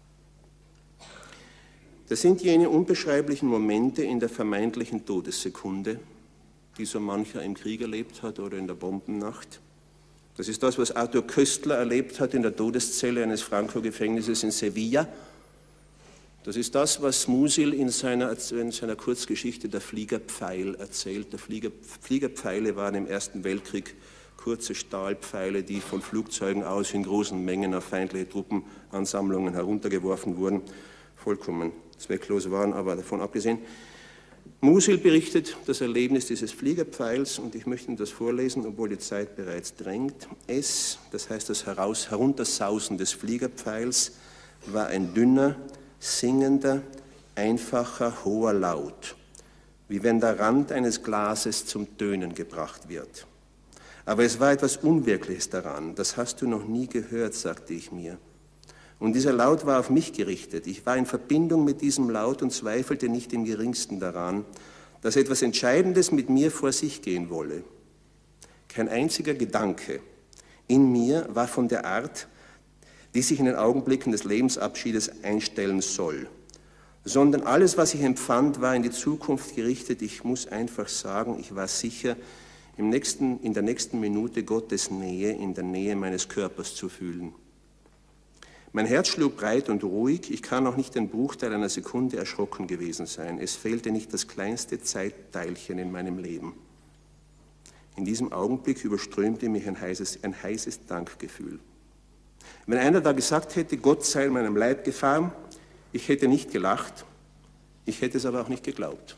Das sind jene unbeschreiblichen Momente in der vermeintlichen Todessekunde, die so mancher im Krieg erlebt hat oder in der Bombennacht. Das ist das, was Arthur Köstler erlebt hat in der Todeszelle eines Franco-Gefängnisses in Sevilla. Das ist das, was Musil in seiner, in seiner Kurzgeschichte Der Fliegerpfeil erzählt. Der Flieger, Fliegerpfeile waren im Ersten Weltkrieg kurze Stahlpfeile, die von Flugzeugen aus in großen Mengen auf feindliche Truppenansammlungen heruntergeworfen wurden, vollkommen zwecklos waren, aber davon abgesehen. Musil berichtet das Erlebnis dieses Fliegerpfeils und ich möchte Ihnen das vorlesen, obwohl die Zeit bereits drängt. Es, das heißt das Heraus Heruntersausen des Fliegerpfeils, war ein dünner, singender, einfacher, hoher Laut, wie wenn der Rand eines Glases zum Tönen gebracht wird. Aber es war etwas Unwirkliches daran, das hast du noch nie gehört, sagte ich mir. Und dieser Laut war auf mich gerichtet. Ich war in Verbindung mit diesem Laut und zweifelte nicht im geringsten daran, dass etwas Entscheidendes mit mir vor sich gehen wolle. Kein einziger Gedanke in mir war von der Art, die sich in den Augenblicken des Lebensabschiedes einstellen soll, sondern alles, was ich empfand, war in die Zukunft gerichtet. Ich muss einfach sagen, ich war sicher, im nächsten, in der nächsten Minute Gottes Nähe, in der Nähe meines Körpers zu fühlen. Mein Herz schlug breit und ruhig, ich kann auch nicht den Bruchteil einer Sekunde erschrocken gewesen sein. Es fehlte nicht das kleinste Zeitteilchen in meinem Leben. In diesem Augenblick überströmte mich ein heißes, ein heißes Dankgefühl. Wenn einer da gesagt hätte, Gott sei in meinem Leib gefahren, ich hätte nicht gelacht, ich hätte es aber auch nicht geglaubt.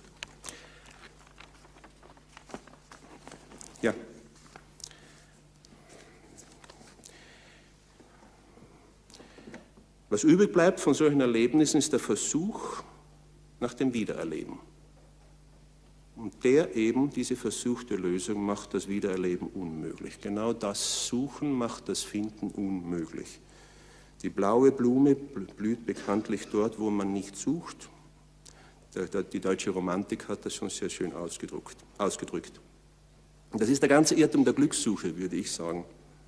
Ja. Was übrig bleibt von solchen Erlebnissen, ist der Versuch nach dem Wiedererleben. Und der eben, diese versuchte Lösung, macht das Wiedererleben unmöglich. Genau das Suchen macht das Finden unmöglich. Die blaue Blume blüht bekanntlich dort, wo man nicht sucht. Die deutsche Romantik hat das schon sehr schön ausgedrückt. ausgedrückt. Und das ist der ganze Irrtum der Glückssuche, würde ich sagen.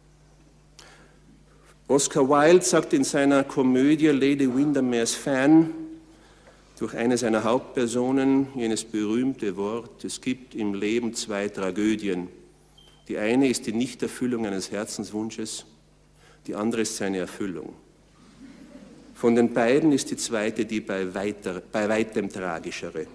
Oscar Wilde sagt in seiner Komödie Lady Windermere's Fan durch eine seiner Hauptpersonen jenes berühmte Wort, es gibt im Leben zwei Tragödien. Die eine ist die Nichterfüllung eines Herzenswunsches, die andere ist seine Erfüllung. Von den beiden ist die zweite die bei, weiter, bei weitem tragischere.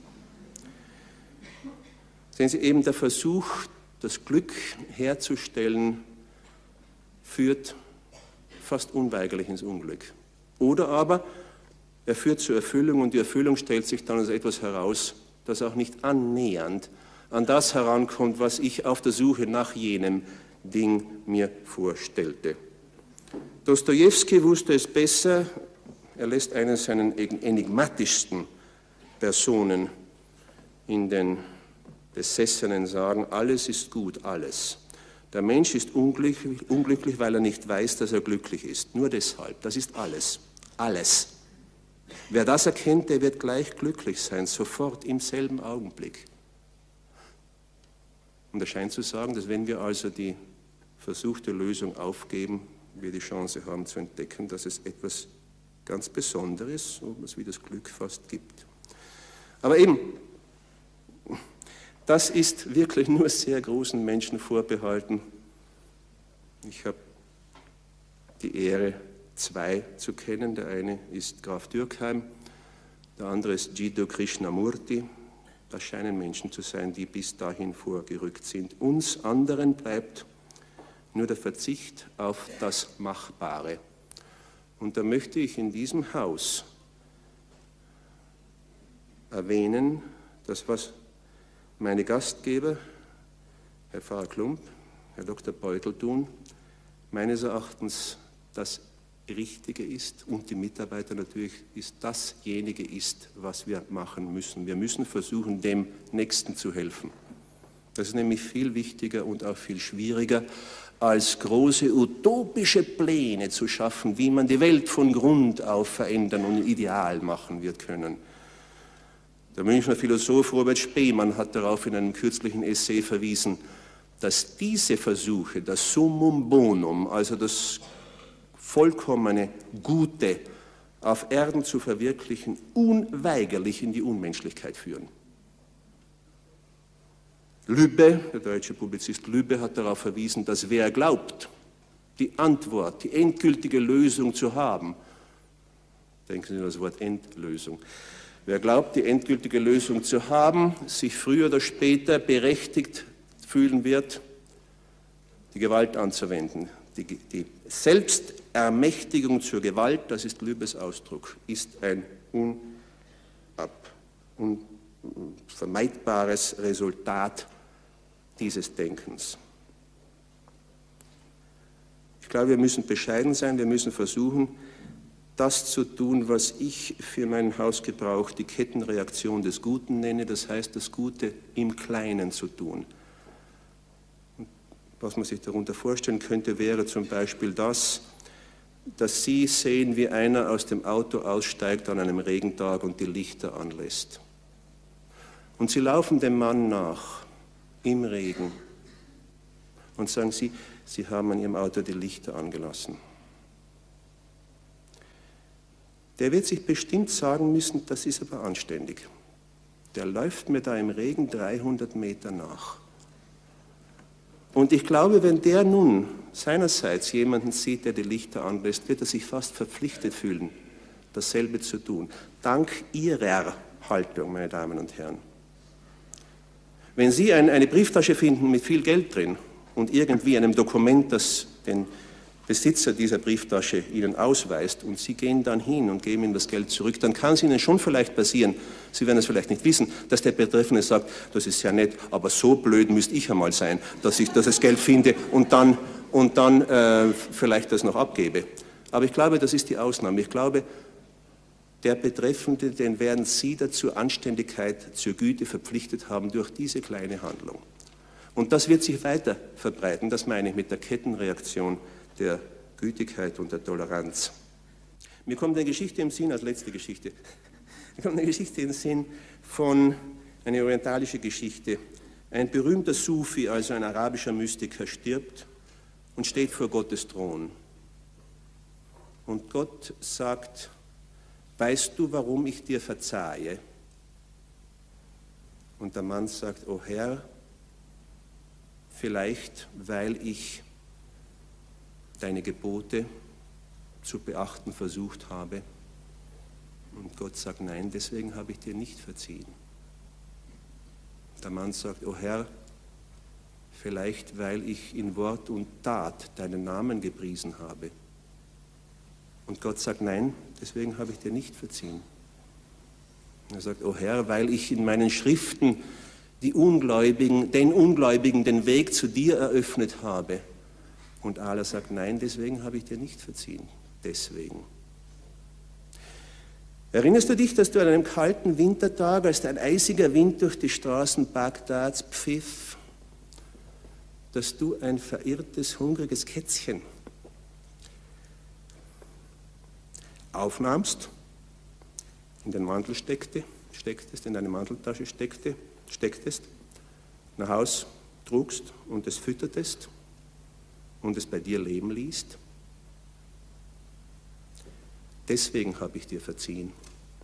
Sehen Sie, eben der Versuch, das Glück herzustellen, führt fast unweigerlich ins Unglück. Oder aber er führt zur Erfüllung und die Erfüllung stellt sich dann als etwas heraus, das auch nicht annähernd an das herankommt, was ich auf der Suche nach jenem Ding mir vorstellte. Dostojewski wusste es besser, er lässt einen seiner enigmatischsten Personen in den Besessenen sagen, alles ist gut, alles. Der Mensch ist unglücklich, unglücklich, weil er nicht weiß, dass er glücklich ist. Nur deshalb. Das ist alles. Alles. Wer das erkennt, der wird gleich glücklich sein, sofort im selben Augenblick. Und er scheint zu sagen, dass wenn wir also die versuchte Lösung aufgeben, wir die Chance haben zu entdecken, dass es etwas ganz Besonderes, was wie das Glück fast gibt. Aber eben, das ist wirklich nur sehr großen Menschen vorbehalten. Ich habe die Ehre, zwei zu kennen. Der eine ist Graf Dürkheim, der andere ist Jiddu Krishnamurti. Das scheinen Menschen zu sein, die bis dahin vorgerückt sind. Uns anderen bleibt nur der Verzicht auf das Machbare. Und da möchte ich in diesem Haus erwähnen, dass was meine Gastgeber, Herr Pfarrer Klump, Herr Doktor Beutel tun, meines Erachtens das Richtige ist und die Mitarbeiter natürlich ist dasjenige ist, was wir machen müssen. Wir müssen versuchen, dem Nächsten zu helfen. Das ist nämlich viel wichtiger und auch viel schwieriger, als große utopische Pläne zu schaffen, wie man die Welt von Grund auf verändern und ideal machen wird können. Der Münchner Philosoph Robert Spemann hat darauf in einem kürzlichen Essay verwiesen, dass diese Versuche, das Summum Bonum, also das vollkommene Gute auf Erden zu verwirklichen, unweigerlich in die Unmenschlichkeit führen. Lübbe, der deutsche Publizist Lübbe, hat darauf verwiesen, dass wer glaubt, die Antwort, die endgültige Lösung zu haben, denken Sie an das Wort Endlösung, wer glaubt, die endgültige Lösung zu haben, sich früher oder später berechtigt fühlen wird, die Gewalt anzuwenden. Die, die Selbstermächtigung zur Gewalt, das ist Lübbes Ausdruck, ist ein unab, un, vermeidbares Resultat dieses Denkens. Ich glaube, wir müssen bescheiden sein, wir müssen versuchen, das zu tun, was ich für meinen Hausgebrauch die Kettenreaktion des Guten nenne, das heißt, das Gute im Kleinen zu tun. Was man sich darunter vorstellen könnte, wäre zum Beispiel das, dass Sie sehen, wie einer aus dem Auto aussteigt an einem Regentag und die Lichter anlässt. Und Sie laufen dem Mann nach, im Regen, und sagen Sie, Sie haben an Ihrem Auto die Lichter angelassen. Der wird sich bestimmt sagen müssen, das ist aber anständig. Der läuft mir da im Regen dreihundert Meter nach. Und ich glaube, wenn der nun seinerseits jemanden sieht, der die Lichter anlässt, wird er sich fast verpflichtet fühlen, dasselbe zu tun. Dank Ihrer Haltung, meine Damen und Herren. Wenn Sie ein, eine Brieftasche finden mit viel Geld drin und irgendwie einem Dokument, das den Besitzer dieser Brieftasche Ihnen ausweist und Sie gehen dann hin und geben ihm das Geld zurück, dann kann es Ihnen schon vielleicht passieren, Sie werden es vielleicht nicht wissen, dass der Betreffende sagt, das ist sehr nett, aber so blöd müsste ich einmal sein, dass ich das Geld finde und dann, und dann äh, vielleicht das noch abgebe. Aber ich glaube, das ist die Ausnahme. Ich glaube, der Betreffende, den werden Sie dazu Anständigkeit, zur Güte verpflichtet haben durch diese kleine Handlung. Und das wird sich weiter verbreiten, das meine ich mit der Kettenreaktion der Gütigkeit und der Toleranz. Mir kommt eine Geschichte im Sinn, als letzte Geschichte, mir kommt eine Geschichte im Sinn von, eine orientalische Geschichte. Ein berühmter Sufi, also ein arabischer Mystiker, stirbt und steht vor Gottes Thron. Und Gott sagt, weißt du, warum ich dir verzeihe? Und der Mann sagt, o Herr, vielleicht, weil ich deine Gebote zu beachten versucht habe. Und Gott sagt, nein, deswegen habe ich dir nicht verziehen. Der Mann sagt, o Herr, vielleicht, weil ich in Wort und Tat deinen Namen gepriesen habe. Und Gott sagt, nein, deswegen habe ich dir nicht verziehen. Er sagt, o Herr, weil ich in meinen Schriften die Ungläubigen, den Ungläubigen den Weg zu dir eröffnet habe. Und Allah sagt, nein, deswegen habe ich dir nicht verziehen. Deswegen. Erinnerst du dich, dass du an einem kalten Wintertag, als ein eisiger Wind durch die Straßen Bagdads pfiff, dass du ein verirrtes, hungriges Kätzchen aufnahmst, in den Mantel steckte, stecktest, in deine Manteltasche steckte, stecktest, nach Haus trugst und es füttertest und es bei dir leben ließt? Deswegen habe ich dir verziehen.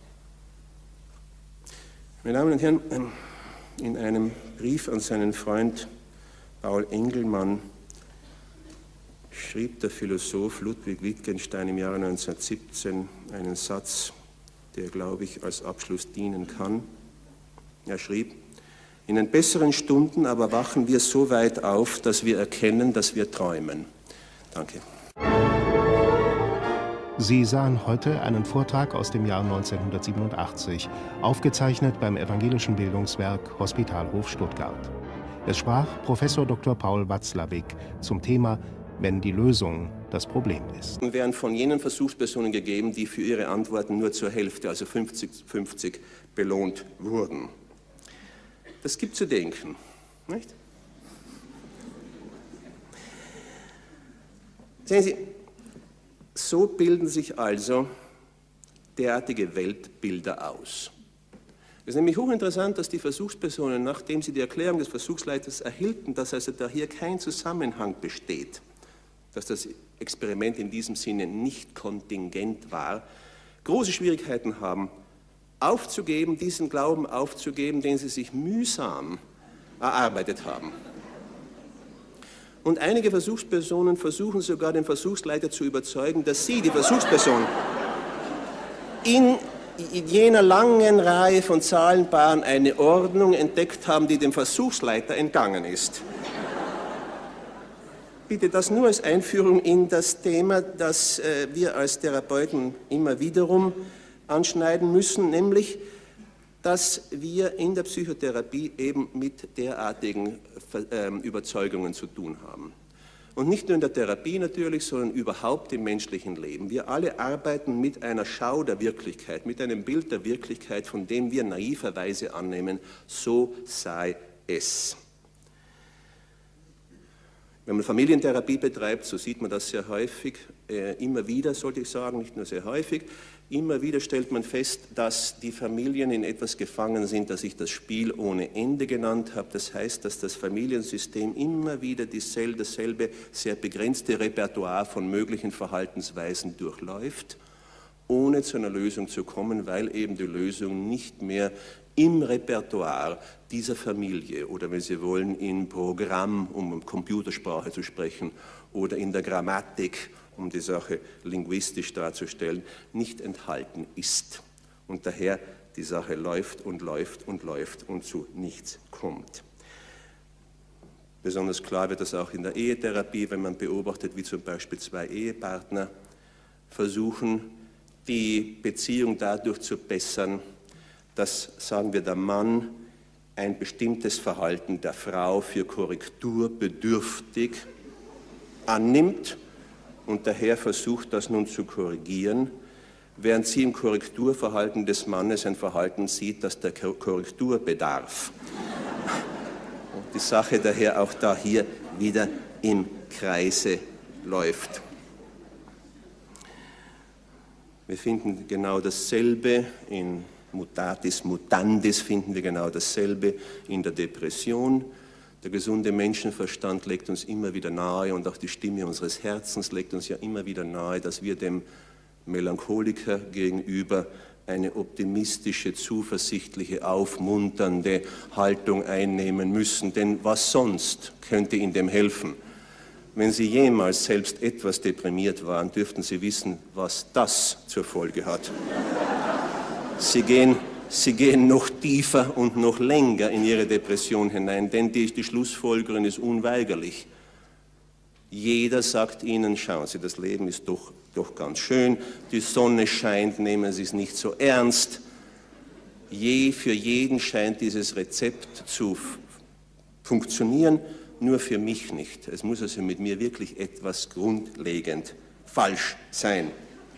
Meine Damen und Herren, in einem Brief an seinen Freund Paul Engelmann schrieb der Philosoph Ludwig Wittgenstein im Jahre neunzehnhundertsiebzehn einen Satz, der, glaube ich, als Abschluss dienen kann. Er schrieb, in den besseren Stunden aber wachen wir so weit auf, dass wir erkennen, dass wir träumen. Danke. Sie sahen heute einen Vortrag aus dem Jahr neunzehnhundertsiebenundachtzig, aufgezeichnet beim Evangelischen Bildungswerk Hospitalhof Stuttgart. Es sprach Professor Doktor Paul Watzlawick zum Thema »Wenn die Lösung das Problem ist«. Werden von jenen Versuchspersonen gegeben, die für ihre Antworten nur zur Hälfte, also fünfzig fünfzig, belohnt wurden. Das gibt zu denken, nicht? Sehen Sie, so bilden sich also derartige Weltbilder aus. Es ist nämlich hochinteressant, dass die Versuchspersonen, nachdem sie die Erklärung des Versuchsleiters erhielten, dass also da hier kein Zusammenhang besteht, dass das Experiment in diesem Sinne nicht kontingent war, große Schwierigkeiten haben, aufzugeben, diesen Glauben aufzugeben, den sie sich mühsam erarbeitet haben. Und einige Versuchspersonen versuchen sogar den Versuchsleiter zu überzeugen, dass sie, die Versuchsperson, in, in jener langen Reihe von Zahlenpaaren eine Ordnung entdeckt haben, die dem Versuchsleiter entgangen ist. Bitte das nur als Einführung in das Thema, das äh, wir als Therapeuten immer wiederum anschneiden müssen, nämlich dass wir in der Psychotherapie eben mit derartigen Überzeugungen zu tun haben. Und nicht nur in der Therapie natürlich, sondern überhaupt im menschlichen Leben. Wir alle arbeiten mit einer Schau der Wirklichkeit, mit einem Bild der Wirklichkeit, von dem wir naiverweise annehmen, so sei es. Wenn man Familientherapie betreibt, so sieht man das sehr häufig, äh, immer wieder, sollte ich sagen, nicht nur sehr häufig, immer wieder stellt man fest, dass die Familien in etwas gefangen sind, das ich das Spiel ohne Ende genannt habe. Das heißt, dass das Familiensystem immer wieder dieselbe, dasselbe sehr begrenzte Repertoire von möglichen Verhaltensweisen durchläuft, ohne zu einer Lösung zu kommen, weil eben die Lösung nicht mehr im Repertoire dieser Familie oder, wenn Sie wollen, im Programm, um Computersprache zu sprechen, oder in der Grammatik, um die Sache linguistisch darzustellen, nicht enthalten ist. Und daher die Sache läuft und läuft und läuft und zu nichts kommt. Besonders klar wird das auch in der Ehetherapie, wenn man beobachtet, wie zum Beispiel zwei Ehepartner versuchen, die Beziehung dadurch zu bessern, dass, sagen wir, der Mann ein bestimmtes Verhalten der Frau für korrekturbedürftig annimmt und daher versucht, das nun zu korrigieren, während sie im Korrekturverhalten des Mannes ein Verhalten sieht, das der Korrektur bedarf. Und die Sache daher auch da hier wieder im Kreise läuft. Wir finden genau dasselbe in Mutatis mutandis, finden wir genau dasselbe in der Depression. Der gesunde Menschenverstand legt uns immer wieder nahe und auch die Stimme unseres Herzens legt uns ja immer wieder nahe, dass wir dem Melancholiker gegenüber eine optimistische, zuversichtliche, aufmunternde Haltung einnehmen müssen. Denn was sonst könnte in dem helfen? Wenn Sie jemals selbst etwas deprimiert waren, dürften Sie wissen, was das zur Folge hat. Sie gehen, Sie gehen noch tiefer und noch länger in Ihre Depression hinein, denn die, die Schlussfolgerung ist unweigerlich. Jeder sagt Ihnen, schauen Sie, das Leben ist doch, doch ganz schön, die Sonne scheint, nehmen Sie es nicht so ernst. Je, für jeden scheint dieses Rezept zu funktionieren, nur für mich nicht. Es muss also mit mir wirklich etwas grundlegend falsch sein.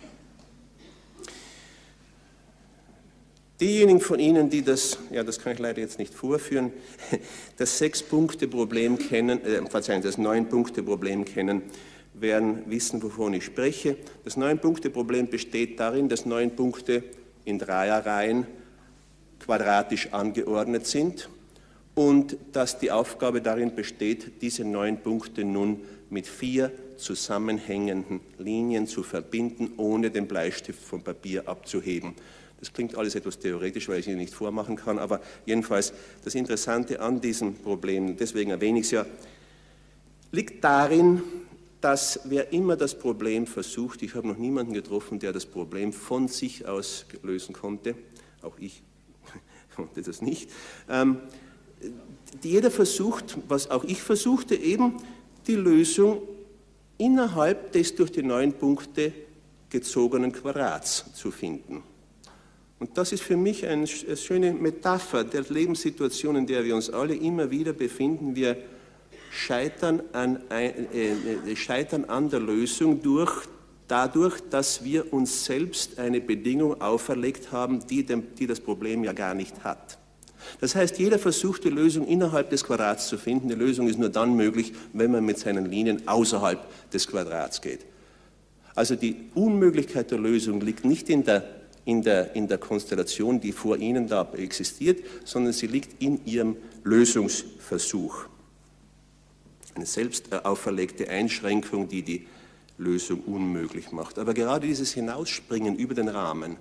Diejenigen von Ihnen, die das, ja, das kann ich leider jetzt nicht vorführen, das Sechs-Punkte-Problem kennen, äh, verzeihen, das Neun-Punkte-Problem kennen, werden wissen, wovon ich spreche. Das Neun-Punkte-Problem besteht darin, dass neun Punkte in Dreierreihen quadratisch angeordnet sind und dass die Aufgabe darin besteht, diese neun Punkte nun mit vier zusammenhängenden Linien zu verbinden, ohne den Bleistift vom Papier abzuheben. Das klingt alles etwas theoretisch, weil ich es Ihnen nicht vormachen kann, aber jedenfalls das Interessante an diesem Problem, deswegen erwähne ich es ja, liegt darin, dass wer immer das Problem versucht, ich habe noch niemanden getroffen, der das Problem von sich aus lösen konnte, auch ich konnte das nicht, ähm, jeder versucht, was auch ich versuchte, eben die Lösung innerhalb des durch die neun Punkte gezogenen Quadrats zu finden. Und das ist für mich eine schöne Metapher der Lebenssituation, in der wir uns alle immer wieder befinden. Wir scheitern an, äh, scheitern an der Lösung durch, dadurch, dass wir uns selbst eine Bedingung auferlegt haben, die, dem, die das Problem ja gar nicht hat. Das heißt, jeder versucht, die Lösung innerhalb des Quadrats zu finden. Die Lösung ist nur dann möglich, wenn man mit seinen Linien außerhalb des Quadrats geht. Also die Unmöglichkeit der Lösung liegt nicht in der In der, in der Konstellation, die vor Ihnen da existiert, sondern sie liegt in Ihrem Lösungsversuch. Eine selbst auferlegte Einschränkung, die die Lösung unmöglich macht. Aber gerade dieses Hinausspringen über den Rahmen,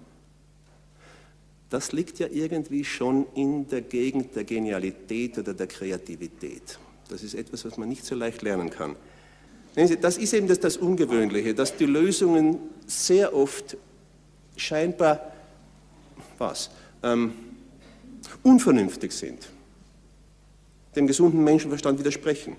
das liegt ja irgendwie schon in der Gegend der Genialität oder der Kreativität. Das ist etwas, was man nicht so leicht lernen kann. Das ist eben das, das Ungewöhnliche, dass die Lösungen sehr oft scheinbar was, ähm, unvernünftig sind, dem gesunden Menschenverstand widersprechen.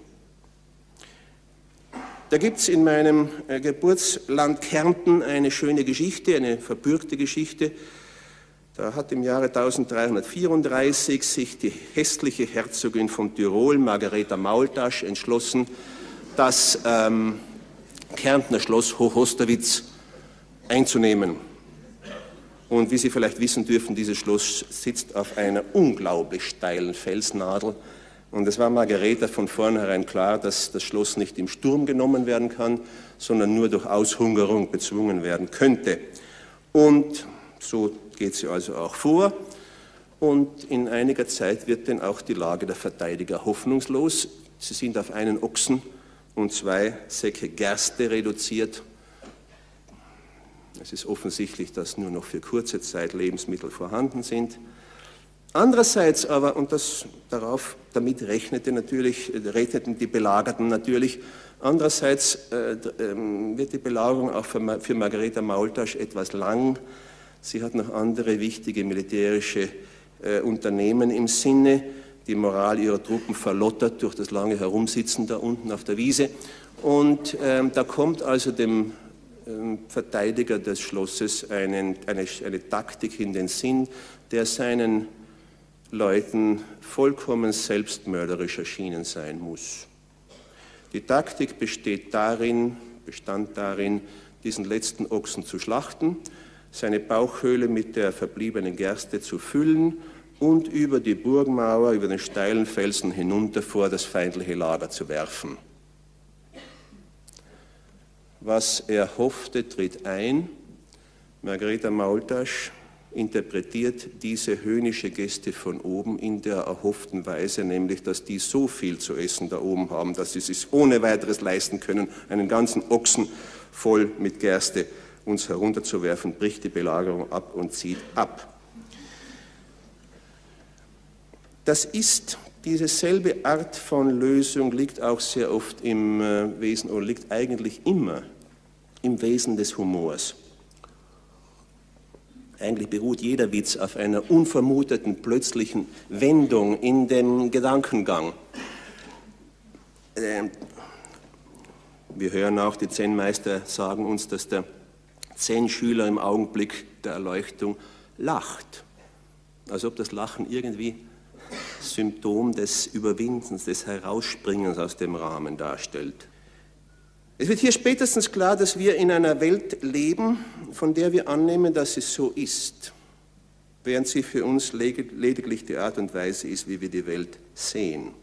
Da gibt es in meinem äh, Geburtsland Kärnten eine schöne Geschichte, eine verbürgte Geschichte. Da hat im Jahre dreizehnhundertvierunddreißig sich die hässliche Herzogin von Tirol, Margareta Maultasch, entschlossen, das ähm, Kärntner Schloss Hochosterwitz einzunehmen. Und wie Sie vielleicht wissen dürfen, dieses Schloss sitzt auf einer unglaublich steilen Felsnadel. Und es war Margareta von vornherein klar, dass das Schloss nicht im Sturm genommen werden kann, sondern nur durch Aushungerung bezwungen werden könnte. Und so geht sie also auch vor. Und in einiger Zeit wird denn auch die Lage der Verteidiger hoffnungslos. Sie sind auf einen Ochsen und zwei Säcke Gerste reduziert. Es ist offensichtlich, dass nur noch für kurze Zeit Lebensmittel vorhanden sind. Andererseits aber, und das, darauf, damit rechnete natürlich, rechneten die Belagerten natürlich, andererseits äh, äh, wird die Belagerung auch für, für Margareta Maultasch etwas lang. Sie hat noch andere wichtige militärische äh, Unternehmen im Sinne. Die Moral ihrer Truppen verlottert durch das lange Herumsitzen da unten auf der Wiese. Und äh, da kommt also dem Verteidiger des Schlosses einen, eine, eine Taktik in den Sinn, der seinen Leuten vollkommen selbstmörderisch erschienen sein muss. Die Taktik besteht darin, bestand darin, diesen letzten Ochsen zu schlachten, seine Bauchhöhle mit der verbliebenen Gerste zu füllen und über die Burgmauer, über den steilen Felsen hinunter vor das feindliche Lager zu werfen. Was er hoffte, tritt ein. Margareta Maultasch interpretiert diese höhnische Geste von oben in der erhofften Weise, nämlich, dass die so viel zu essen da oben haben, dass sie es sich ohne weiteres leisten können, einen ganzen Ochsen voll mit Gerste uns herunterzuwerfen, bricht die Belagerung ab und zieht ab. Das ist Diese selbe Art von Lösung liegt auch sehr oft im äh, Wesen, oder liegt eigentlich immer im Wesen des Humors. Eigentlich beruht jeder Witz auf einer unvermuteten, plötzlichen Wendung in dem Gedankengang. Äh, wir hören auch, die Zen-Meister sagen uns, dass der Zen-Schüler im Augenblick der Erleuchtung lacht, als ob das Lachen irgendwie Symptom des Überwindens, des Herausspringens aus dem Rahmen darstellt. Es wird hier spätestens klar, dass wir in einer Welt leben, von der wir annehmen, dass es so ist, während sie für uns lediglich die Art und Weise ist, wie wir die Welt sehen.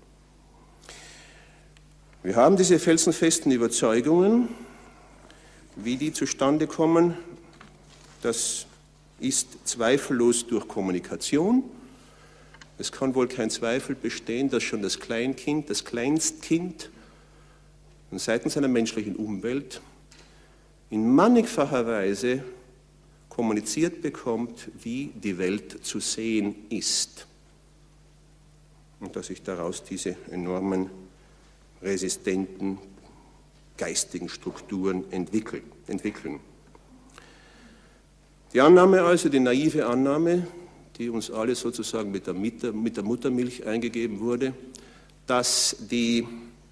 Wir haben diese felsenfesten Überzeugungen, wie die zustande kommen, das ist zweifellos durch Kommunikation. Es kann wohl kein Zweifel bestehen, dass schon das Kleinkind, das Kleinstkind, seitens einer menschlichen Umwelt in mannigfacher Weise kommuniziert bekommt, wie die Welt zu sehen ist. Und dass sich daraus diese enormen, resistenten, geistigen Strukturen entwickeln. Die Annahme also, die naive Annahme, die uns alle sozusagen mit der, mit der Muttermilch eingegeben wurde, dass die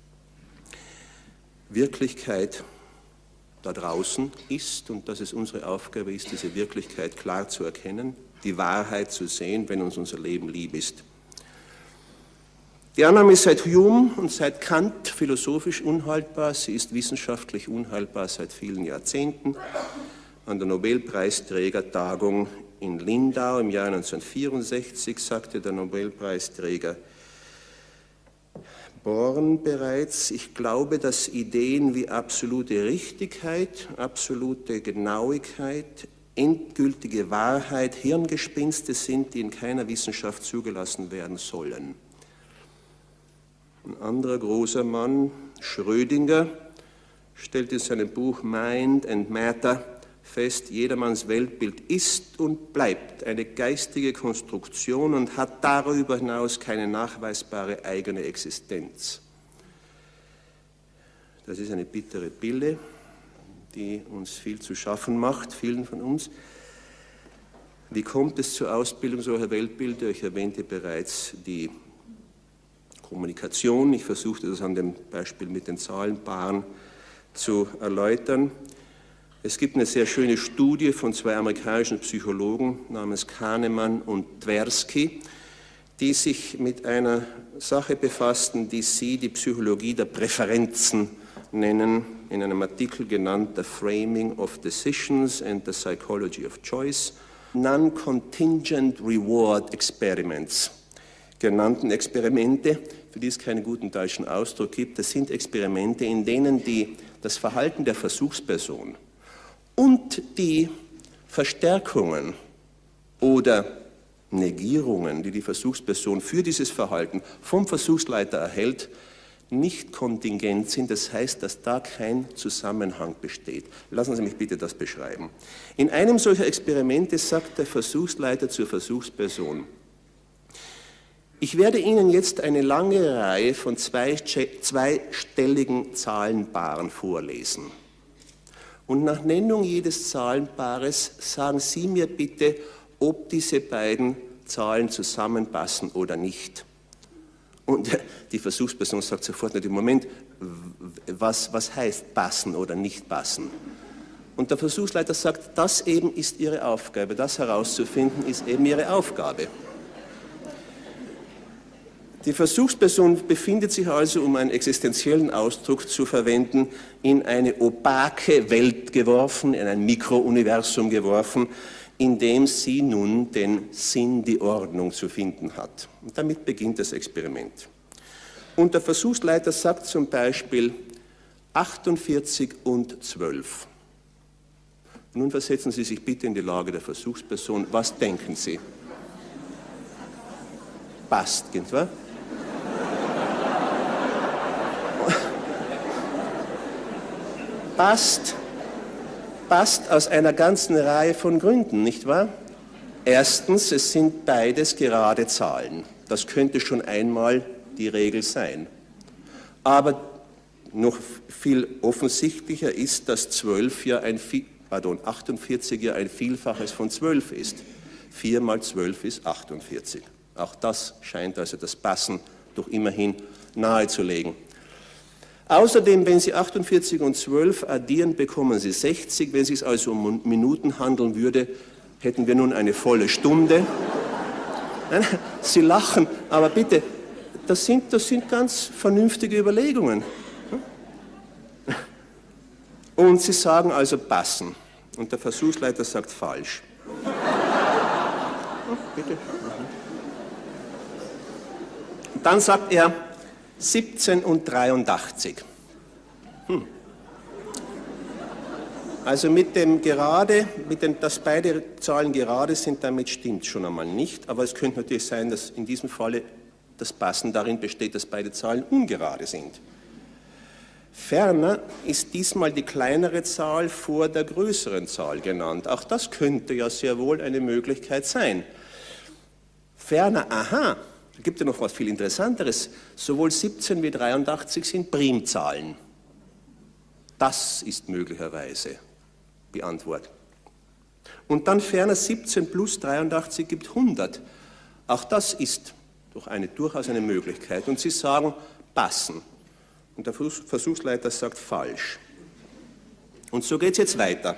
Wirklichkeit da draußen ist und dass es unsere Aufgabe ist, diese Wirklichkeit klar zu erkennen, die Wahrheit zu sehen, wenn uns unser Leben lieb ist. Die Annahme ist seit Hume und seit Kant philosophisch unhaltbar, sie ist wissenschaftlich unhaltbar seit vielen Jahrzehnten. An der Nobelpreisträgertagung in Lindau im Jahr neunzehnhundertvierundsechzig sagte der Nobelpreisträger Born bereits, ich glaube, dass Ideen wie absolute Richtigkeit, absolute Genauigkeit, endgültige Wahrheit Hirngespinste sind, die in keiner Wissenschaft zugelassen werden sollen. Ein anderer großer Mann, Schrödinger, stellt in seinem Buch Mind and Matter fest, jedermanns Weltbild ist und bleibt eine geistige Konstruktion und hat darüber hinaus keine nachweisbare eigene Existenz. Das ist eine bittere Pille, die uns viel zu schaffen macht, vielen von uns. Wie kommt es zur Ausbildung solcher Weltbilder? Ich erwähnte bereits die Kommunikation. Ich versuchte das an dem Beispiel mit den Zahlenpaaren zu erläutern. Es gibt eine sehr schöne Studie von zwei amerikanischen Psychologen namens Kahneman und Tversky, die sich mit einer Sache befassten, die sie die Psychologie der Präferenzen nennen, in einem Artikel genannt The Framing of Decisions and the Psychology of Choice, Non-Contingent Reward Experiments genannten Experimente, für die es keinen guten deutschen Ausdruck gibt. Das sind Experimente, in denen die, das Verhalten der Versuchsperson und die Verstärkungen oder Negierungen, die die Versuchsperson für dieses Verhalten vom Versuchsleiter erhält, nicht kontingent sind. Das heißt, dass da kein Zusammenhang besteht. Lassen Sie mich bitte das beschreiben. In einem solcher Experimente sagt der Versuchsleiter zur Versuchsperson: Ich werde Ihnen jetzt eine lange Reihe von zwei, zweistelligen Zahlenpaaren vorlesen. Und nach Nennung jedes Zahlenpaares sagen Sie mir bitte, ob diese beiden Zahlen zusammenpassen oder nicht. Und die Versuchsperson sagt sofort: Im Moment, was, was heißt passen oder nicht passen? Und der Versuchsleiter sagt, das eben ist Ihre Aufgabe, das herauszufinden ist eben Ihre Aufgabe. Die Versuchsperson befindet sich also, um einen existenziellen Ausdruck zu verwenden, in eine opake Welt geworfen, in ein Mikrouniversum geworfen, in dem sie nun den Sinn, die Ordnung zu finden hat. Und damit beginnt das Experiment. Und der Versuchsleiter sagt zum Beispiel achtundvierzig und zwölf. Nun versetzen Sie sich bitte in die Lage der Versuchsperson. Was denken Sie? Passt, nicht wahr? Passt. Passt aus einer ganzen Reihe von Gründen, nicht wahr? Erstens, es sind beides gerade Zahlen. Das könnte schon einmal die Regel sein. Aber noch viel offensichtlicher ist, dass zwölf ja ein, pardon, achtundvierzig ja ein Vielfaches von zwölf ist. vier mal zwölf ist achtundvierzig. Auch das scheint also das Passen doch immerhin nahezulegen. Außerdem, wenn Sie achtundvierzig und zwölf addieren, bekommen Sie sechzig. Wenn es sich also um Minuten handeln würde, hätten wir nun eine volle Stunde. Nein, Sie lachen, aber bitte, das sind, das sind ganz vernünftige Überlegungen. Und Sie sagen also passen. Und der Versuchsleiter sagt falsch. Bitte. Und dann sagt er siebzehn und dreiundachtzig. Hm. Also mit dem gerade, mit dem, dass beide Zahlen gerade sind, damit stimmt schon einmal nicht. Aber es könnte natürlich sein, dass in diesem Falle das Passen darin besteht, dass beide Zahlen ungerade sind. Ferner ist diesmal die kleinere Zahl vor der größeren Zahl genannt. Auch das könnte ja sehr wohl eine Möglichkeit sein. Ferner, aha, da gibt es ja noch was viel Interessanteres. Sowohl siebzehn wie dreiundachtzig sind Primzahlen. Das ist möglicherweise die Antwort. Und dann ferner siebzehn plus dreiundachtzig gibt hundert. Auch das ist doch eine, durchaus eine Möglichkeit. Und Sie sagen passen. Und der Versuchsleiter sagt falsch. Und so geht es jetzt weiter.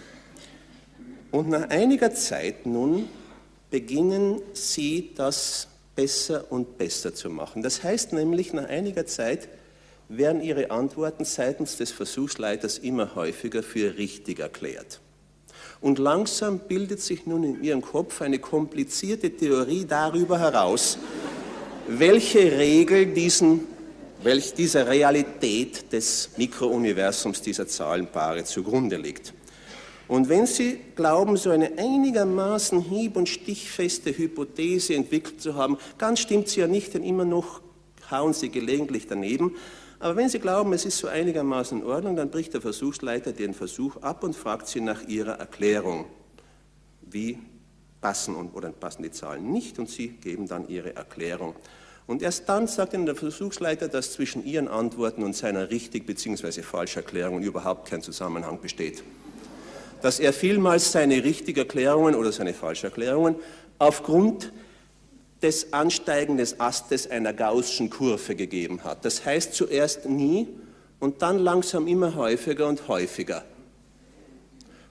Und nach einiger Zeit nun beginnen Sie das besser und besser zu machen. Das heißt nämlich, nach einiger Zeit werden Ihre Antworten seitens des Versuchsleiters immer häufiger für richtig erklärt. Und langsam bildet sich nun in Ihrem Kopf eine komplizierte Theorie darüber heraus, welche Regel diesen, welch dieser Realität des Mikrouniversums dieser Zahlenpaare zugrunde liegt. Und wenn Sie glauben, so eine einigermaßen hieb- und stichfeste Hypothese entwickelt zu haben, ganz stimmt sie ja nicht, denn immer noch hauen Sie gelegentlich daneben, aber wenn Sie glauben, es ist so einigermaßen in Ordnung, dann bricht der Versuchsleiter den Versuch ab und fragt Sie nach Ihrer Erklärung. Wie passen und, oder passen die Zahlen nicht? Und Sie geben dann Ihre Erklärung. Und erst dann sagt Ihnen der Versuchsleiter, dass zwischen Ihren Antworten und seiner richtig bzw. falschen Erklärung überhaupt kein Zusammenhang besteht. Dass er vielmals seine richtigen Erklärungen oder seine falschen Erklärungen aufgrund des Ansteigen des Astes einer gaußschen Kurve gegeben hat. Das heißt zuerst nie und dann langsam immer häufiger und häufiger.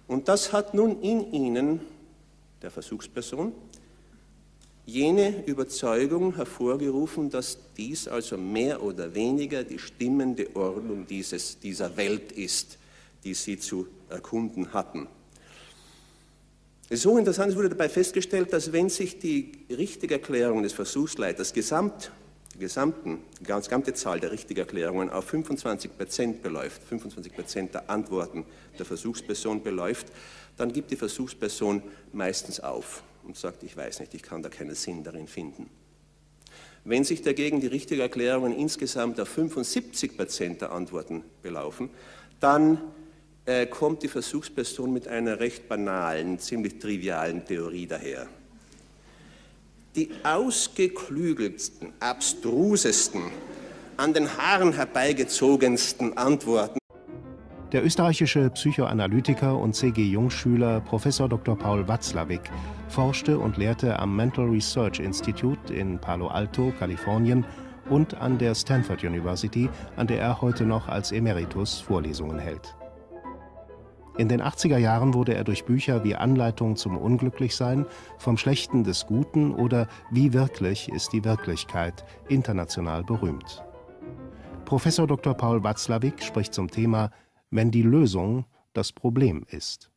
Und das hat nun in Ihnen, der Versuchsperson, jene Überzeugung hervorgerufen, dass dies also mehr oder weniger die stimmende Ordnung dieses, dieser Welt ist, die Sie zu erkunden hatten. Es ist so interessant, es wurde dabei festgestellt, dass wenn sich die Richtigerklärung des Versuchsleiters gesamt, die gesamten, die gesamte Zahl der Richtigerklärungen auf fünfundzwanzig Prozent beläuft, fünfundzwanzig Prozent der Antworten der Versuchsperson beläuft, dann gibt die Versuchsperson meistens auf und sagt, ich weiß nicht, ich kann da keinen Sinn darin finden. Wenn sich dagegen die Richtigerklärungen insgesamt auf fünfundsiebzig Prozent der Antworten belaufen, dann äh, kommt die Versuchsperson mit einer recht banalen, ziemlich trivialen Theorie daher. Die ausgeklügeltsten, abstrusesten, an den Haaren herbeigezogensten Antworten. Der österreichische Psychoanalytiker und C G Jung-Schüler Professor Doktor Paul Watzlawick forschte und lehrte am Mental Research Institute in Palo Alto, Kalifornien und an der Stanford University, an der er heute noch als Emeritus Vorlesungen hält. In den achtziger Jahren wurde er durch Bücher wie Anleitung zum Unglücklichsein, Vom Schlechten des Guten oder Wie wirklich ist die Wirklichkeit international berühmt. Professor Doktor Paul Watzlawick spricht zum Thema Wenn die Lösung das Problem ist.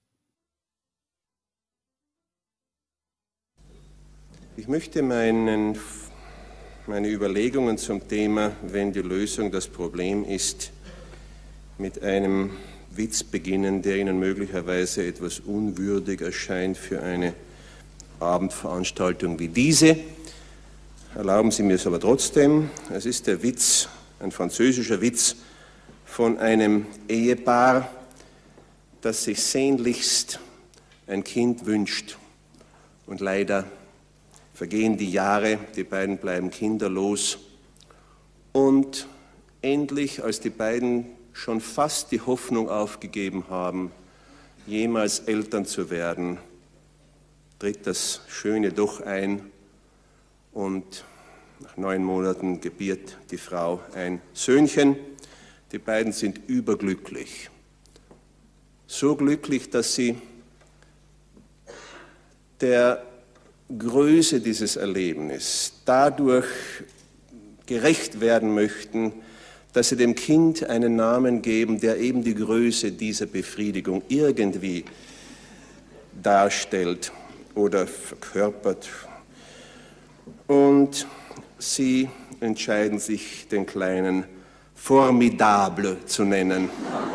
Ich möchte meinen, meine Überlegungen zum Thema Wenn die Lösung das Problem ist mit einem Witz beginnen, der Ihnen möglicherweise etwas unwürdig erscheint für eine Abendveranstaltung wie diese. Erlauben Sie mir es aber trotzdem. Es ist der Witz, ein französischer Witz von einem Ehepaar, das sich sehnlichst ein Kind wünscht. Und leider vergehen die Jahre, die beiden bleiben kinderlos. Und endlich, als die beiden schon fast die Hoffnung aufgegeben haben, jemals Eltern zu werden, tritt das Schöne doch ein und nach neun Monaten gebiert die Frau ein Söhnchen. Die beiden sind überglücklich. So glücklich, dass sie der Größe dieses Erlebnisses dadurch gerecht werden möchten, dass sie dem Kind einen Namen geben, der eben die Größe dieser Befriedigung irgendwie darstellt oder verkörpert. Und sie entscheiden sich, den Kleinen Formidable zu nennen.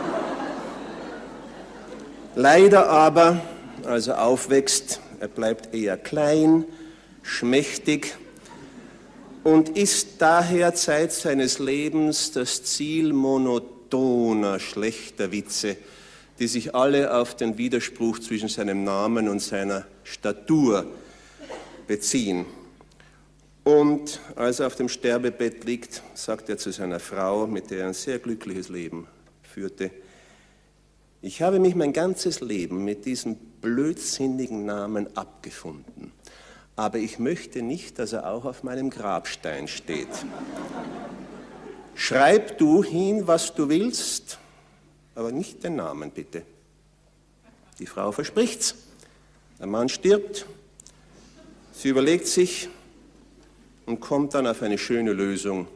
Leider aber, als er aufwächst, er bleibt eher klein, schmächtig, und ist daher Zeit seines Lebens das Ziel monotoner, schlechter Witze, die sich alle auf den Widerspruch zwischen seinem Namen und seiner Statur beziehen. Und als er auf dem Sterbebett liegt, sagt er zu seiner Frau, mit der er ein sehr glückliches Leben führte, ich habe mich mein ganzes Leben mit diesem blödsinnigen Namen abgefunden. Aber ich möchte nicht, dass er auch auf meinem Grabstein steht. Schreib du hin, was du willst, aber nicht den Namen, bitte. Die Frau verspricht's. Der Mann stirbt. Sie überlegt sich und kommt dann auf eine schöne Lösung.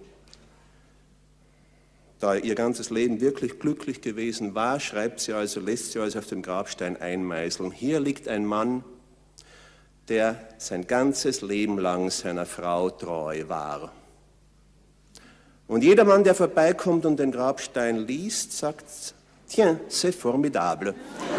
Da ihr ganzes Leben wirklich glücklich gewesen war, schreibt sie also, lässt sie also auf dem Grabstein einmeißeln. Hier liegt ein Mann, der sein ganzes Leben lang seiner Frau treu war. Und jeder Mann, der vorbeikommt und den Grabstein liest, sagt, tiens, c'est formidable.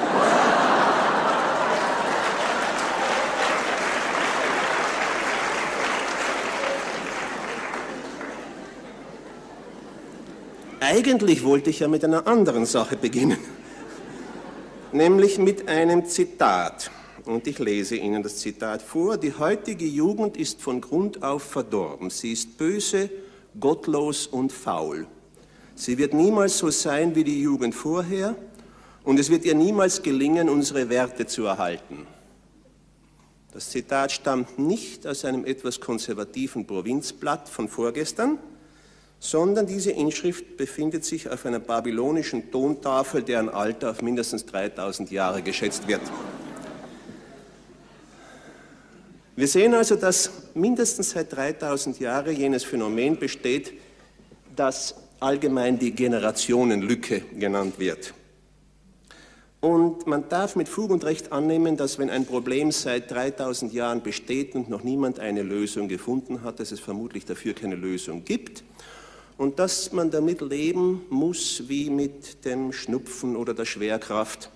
Eigentlich wollte ich ja mit einer anderen Sache beginnen, nämlich mit einem Zitat. Und ich lese Ihnen das Zitat vor. Die heutige Jugend ist von Grund auf verdorben. Sie ist böse, gottlos und faul. Sie wird niemals so sein wie die Jugend vorher und es wird ihr niemals gelingen, unsere Werte zu erhalten. Das Zitat stammt nicht aus einem etwas konservativen Provinzblatt von vorgestern, sondern diese Inschrift befindet sich auf einer babylonischen Tontafel, deren Alter auf mindestens dreitausend Jahre geschätzt wird. Wir sehen also, dass mindestens seit dreitausend Jahren jenes Phänomen besteht, das allgemein die Generationenlücke genannt wird. Und man darf mit Fug und Recht annehmen, dass wenn ein Problem seit dreitausend Jahren besteht und noch niemand eine Lösung gefunden hat, dass es vermutlich dafür keine Lösung gibt und dass man damit leben muss wie mit dem Schnupfen oder der Schwerkraft.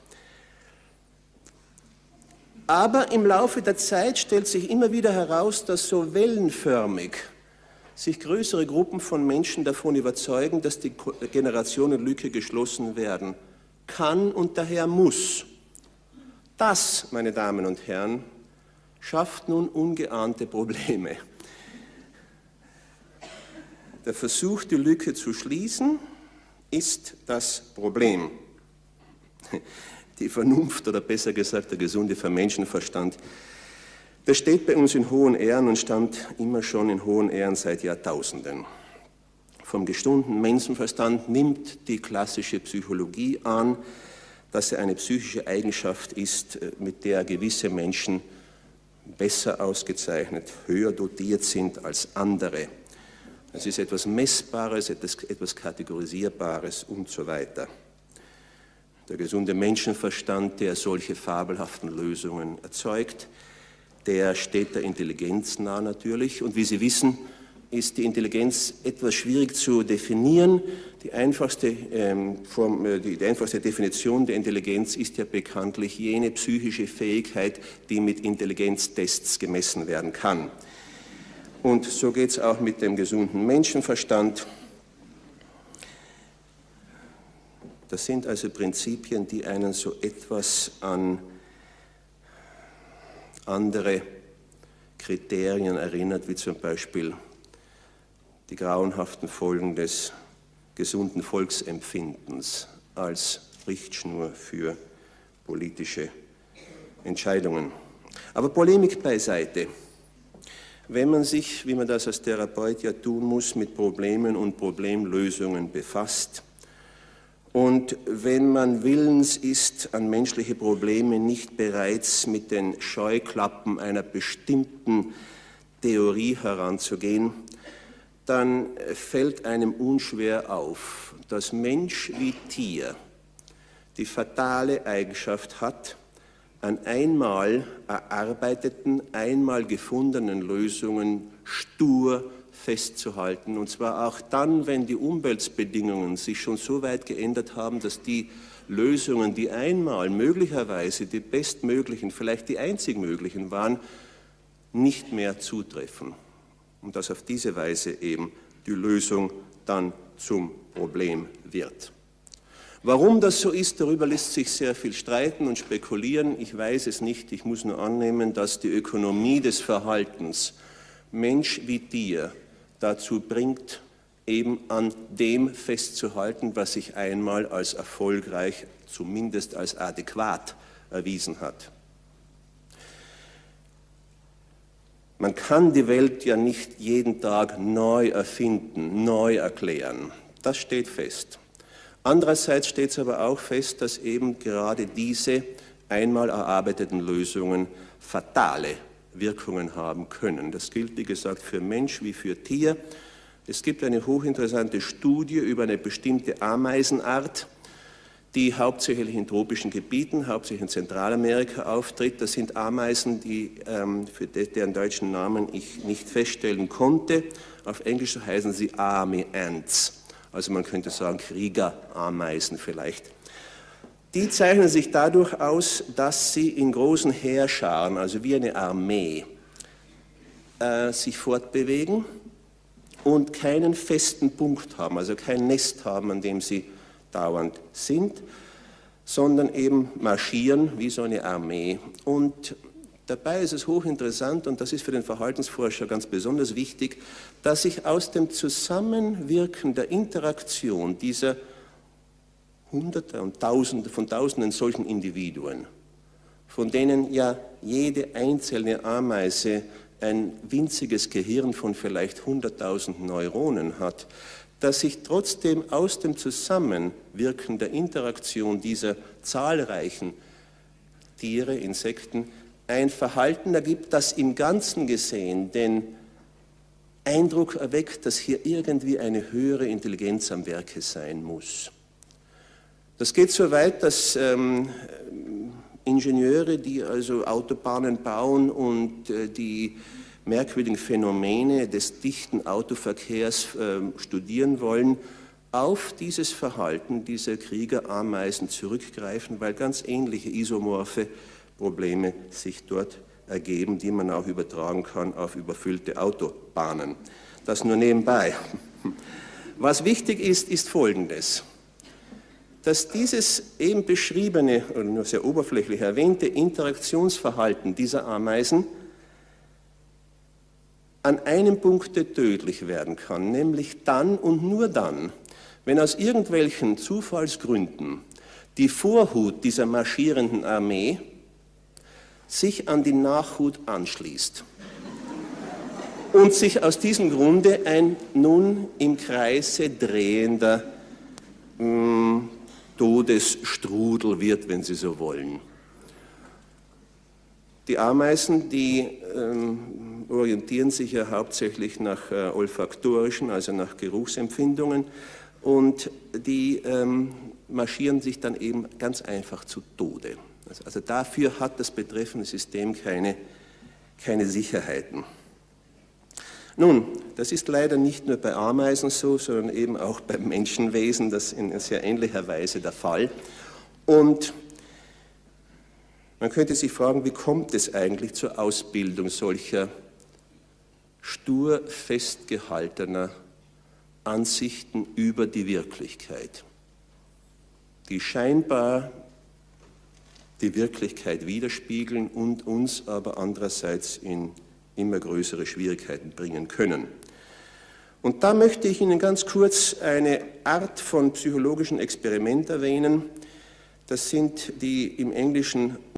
Aber im Laufe der Zeit stellt sich immer wieder heraus, dass so wellenförmig sich größere Gruppen von Menschen davon überzeugen, dass die Generationenlücke geschlossen werden kann und daher muss. Das, meine Damen und Herren, schafft nun ungeahnte Probleme. Der Versuch, die Lücke zu schließen, ist das Problem. Die Vernunft, oder besser gesagt der gesunde Menschenverstand, der steht bei uns in hohen Ehren und stand immer schon in hohen Ehren seit Jahrtausenden. Vom gesunden Menschenverstand nimmt die klassische Psychologie an, dass er eine psychische Eigenschaft ist, mit der gewisse Menschen besser ausgezeichnet, höher dotiert sind als andere. Es ist etwas Messbares, etwas, etwas Kategorisierbares und so weiter. Der gesunde Menschenverstand, der solche fabelhaften Lösungen erzeugt, der steht der Intelligenz nah natürlich. Und wie Sie wissen, ist die Intelligenz etwas schwierig zu definieren. Die einfachste, ähm, Form, äh, die, die einfachste Definition der Intelligenz ist ja bekanntlich jene psychische Fähigkeit, die mit Intelligenztests gemessen werden kann. Und so geht es auch mit dem gesunden Menschenverstand. Das sind also Prinzipien, die einen so etwas an andere Kriterien erinnert, wie zum Beispiel die grauenhaften Folgen des gesunden Volksempfindens als Richtschnur für politische Entscheidungen. Aber Polemik beiseite. Wenn man sich, wie man das als Therapeut ja tun muss, mit Problemen und Problemlösungen befasst, und wenn man willens ist, an menschliche Probleme nicht bereits mit den Scheuklappen einer bestimmten Theorie heranzugehen, dann fällt einem unschwer auf, dass Mensch wie Tier die fatale Eigenschaft hat, an einmal erarbeiteten, einmal gefundenen Lösungen stur festzuhalten, und zwar auch dann, wenn die Umweltbedingungen sich schon so weit geändert haben, dass die Lösungen, die einmal möglicherweise die bestmöglichen, vielleicht die einzig möglichen waren, nicht mehr zutreffen. Und dass auf diese Weise eben die Lösung dann zum Problem wird. Warum das so ist, darüber lässt sich sehr viel streiten und spekulieren. Ich weiß es nicht, ich muss nur annehmen, dass die Ökonomie des Verhaltens Mensch wie Tier dazu bringt, eben an dem festzuhalten, was sich einmal als erfolgreich, zumindest als adäquat erwiesen hat. Man kann die Welt ja nicht jeden Tag neu erfinden, neu erklären. Das steht fest. Andererseits steht es aber auch fest, dass eben gerade diese einmal erarbeiteten Lösungen fatale Wirkungen haben können. Das gilt, wie gesagt, für Mensch wie für Tier. Es gibt eine hochinteressante Studie über eine bestimmte Ameisenart, die hauptsächlich in tropischen Gebieten, hauptsächlich in Zentralamerika auftritt. Das sind Ameisen, die, ähm, für deren deutschen Namen ich nicht feststellen konnte. Auf Englisch heißen sie Army Ants, also man könnte sagen Kriegerameisen vielleicht. Die zeichnen sich dadurch aus, dass sie in großen Heerscharen, also wie eine Armee, äh, sich fortbewegen und keinen festen Punkt haben, also kein Nest haben, an dem sie dauernd sind, sondern eben marschieren wie so eine Armee. Und dabei ist es hochinteressant, und das ist für den Verhaltensforscher ganz besonders wichtig, dass sich aus dem Zusammenwirken der Interaktion dieser Hunderte und Tausende von Tausenden solchen Individuen, von denen ja jede einzelne Ameise ein winziges Gehirn von vielleicht hunderttausend Neuronen hat, dass sich trotzdem aus dem Zusammenwirken der Interaktion dieser zahlreichen Tiere, Insekten, ein Verhalten ergibt, das im Ganzen gesehen den Eindruck erweckt, dass hier irgendwie eine höhere Intelligenz am Werke sein muss. Das geht so weit, dass ähm, Ingenieure, die also Autobahnen bauen und äh, die merkwürdigen Phänomene des dichten Autoverkehrs äh, studieren wollen, auf dieses Verhalten dieser Kriegerameisen zurückgreifen, weil ganz ähnliche isomorphe Probleme sich dort ergeben, die man auch übertragen kann auf überfüllte Autobahnen. Das nur nebenbei. Was wichtig ist, ist Folgendes: Dass dieses eben beschriebene, oder nur sehr oberflächlich erwähnte Interaktionsverhalten dieser Ameisen an einem Punkte tödlich werden kann, nämlich dann und nur dann, wenn aus irgendwelchen Zufallsgründen die Vorhut dieser marschierenden Armee sich an die Nachhut anschließt und sich aus diesem Grunde ein nun im Kreise drehender mh, Todesstrudel wird, wenn Sie so wollen. Die Ameisen, die ähm, orientieren sich ja hauptsächlich nach äh, olfaktorischen, also nach Geruchsempfindungen, und die ähm, marschieren sich dann eben ganz einfach zu Tode. Also, also dafür hat das betreffende System keine, keine Sicherheiten. Nun, das ist leider nicht nur bei Ameisen so, sondern eben auch beim Menschenwesen, das in sehr ähnlicher Weise der Fall. Und man könnte sich fragen, wie kommt es eigentlich zur Ausbildung solcher stur festgehaltener Ansichten über die Wirklichkeit, die scheinbar die Wirklichkeit widerspiegeln und uns aber andererseits in immer größere Schwierigkeiten bringen können. Und da möchte ich Ihnen ganz kurz eine Art von psychologischen Experiment erwähnen. Das sind die im Englischen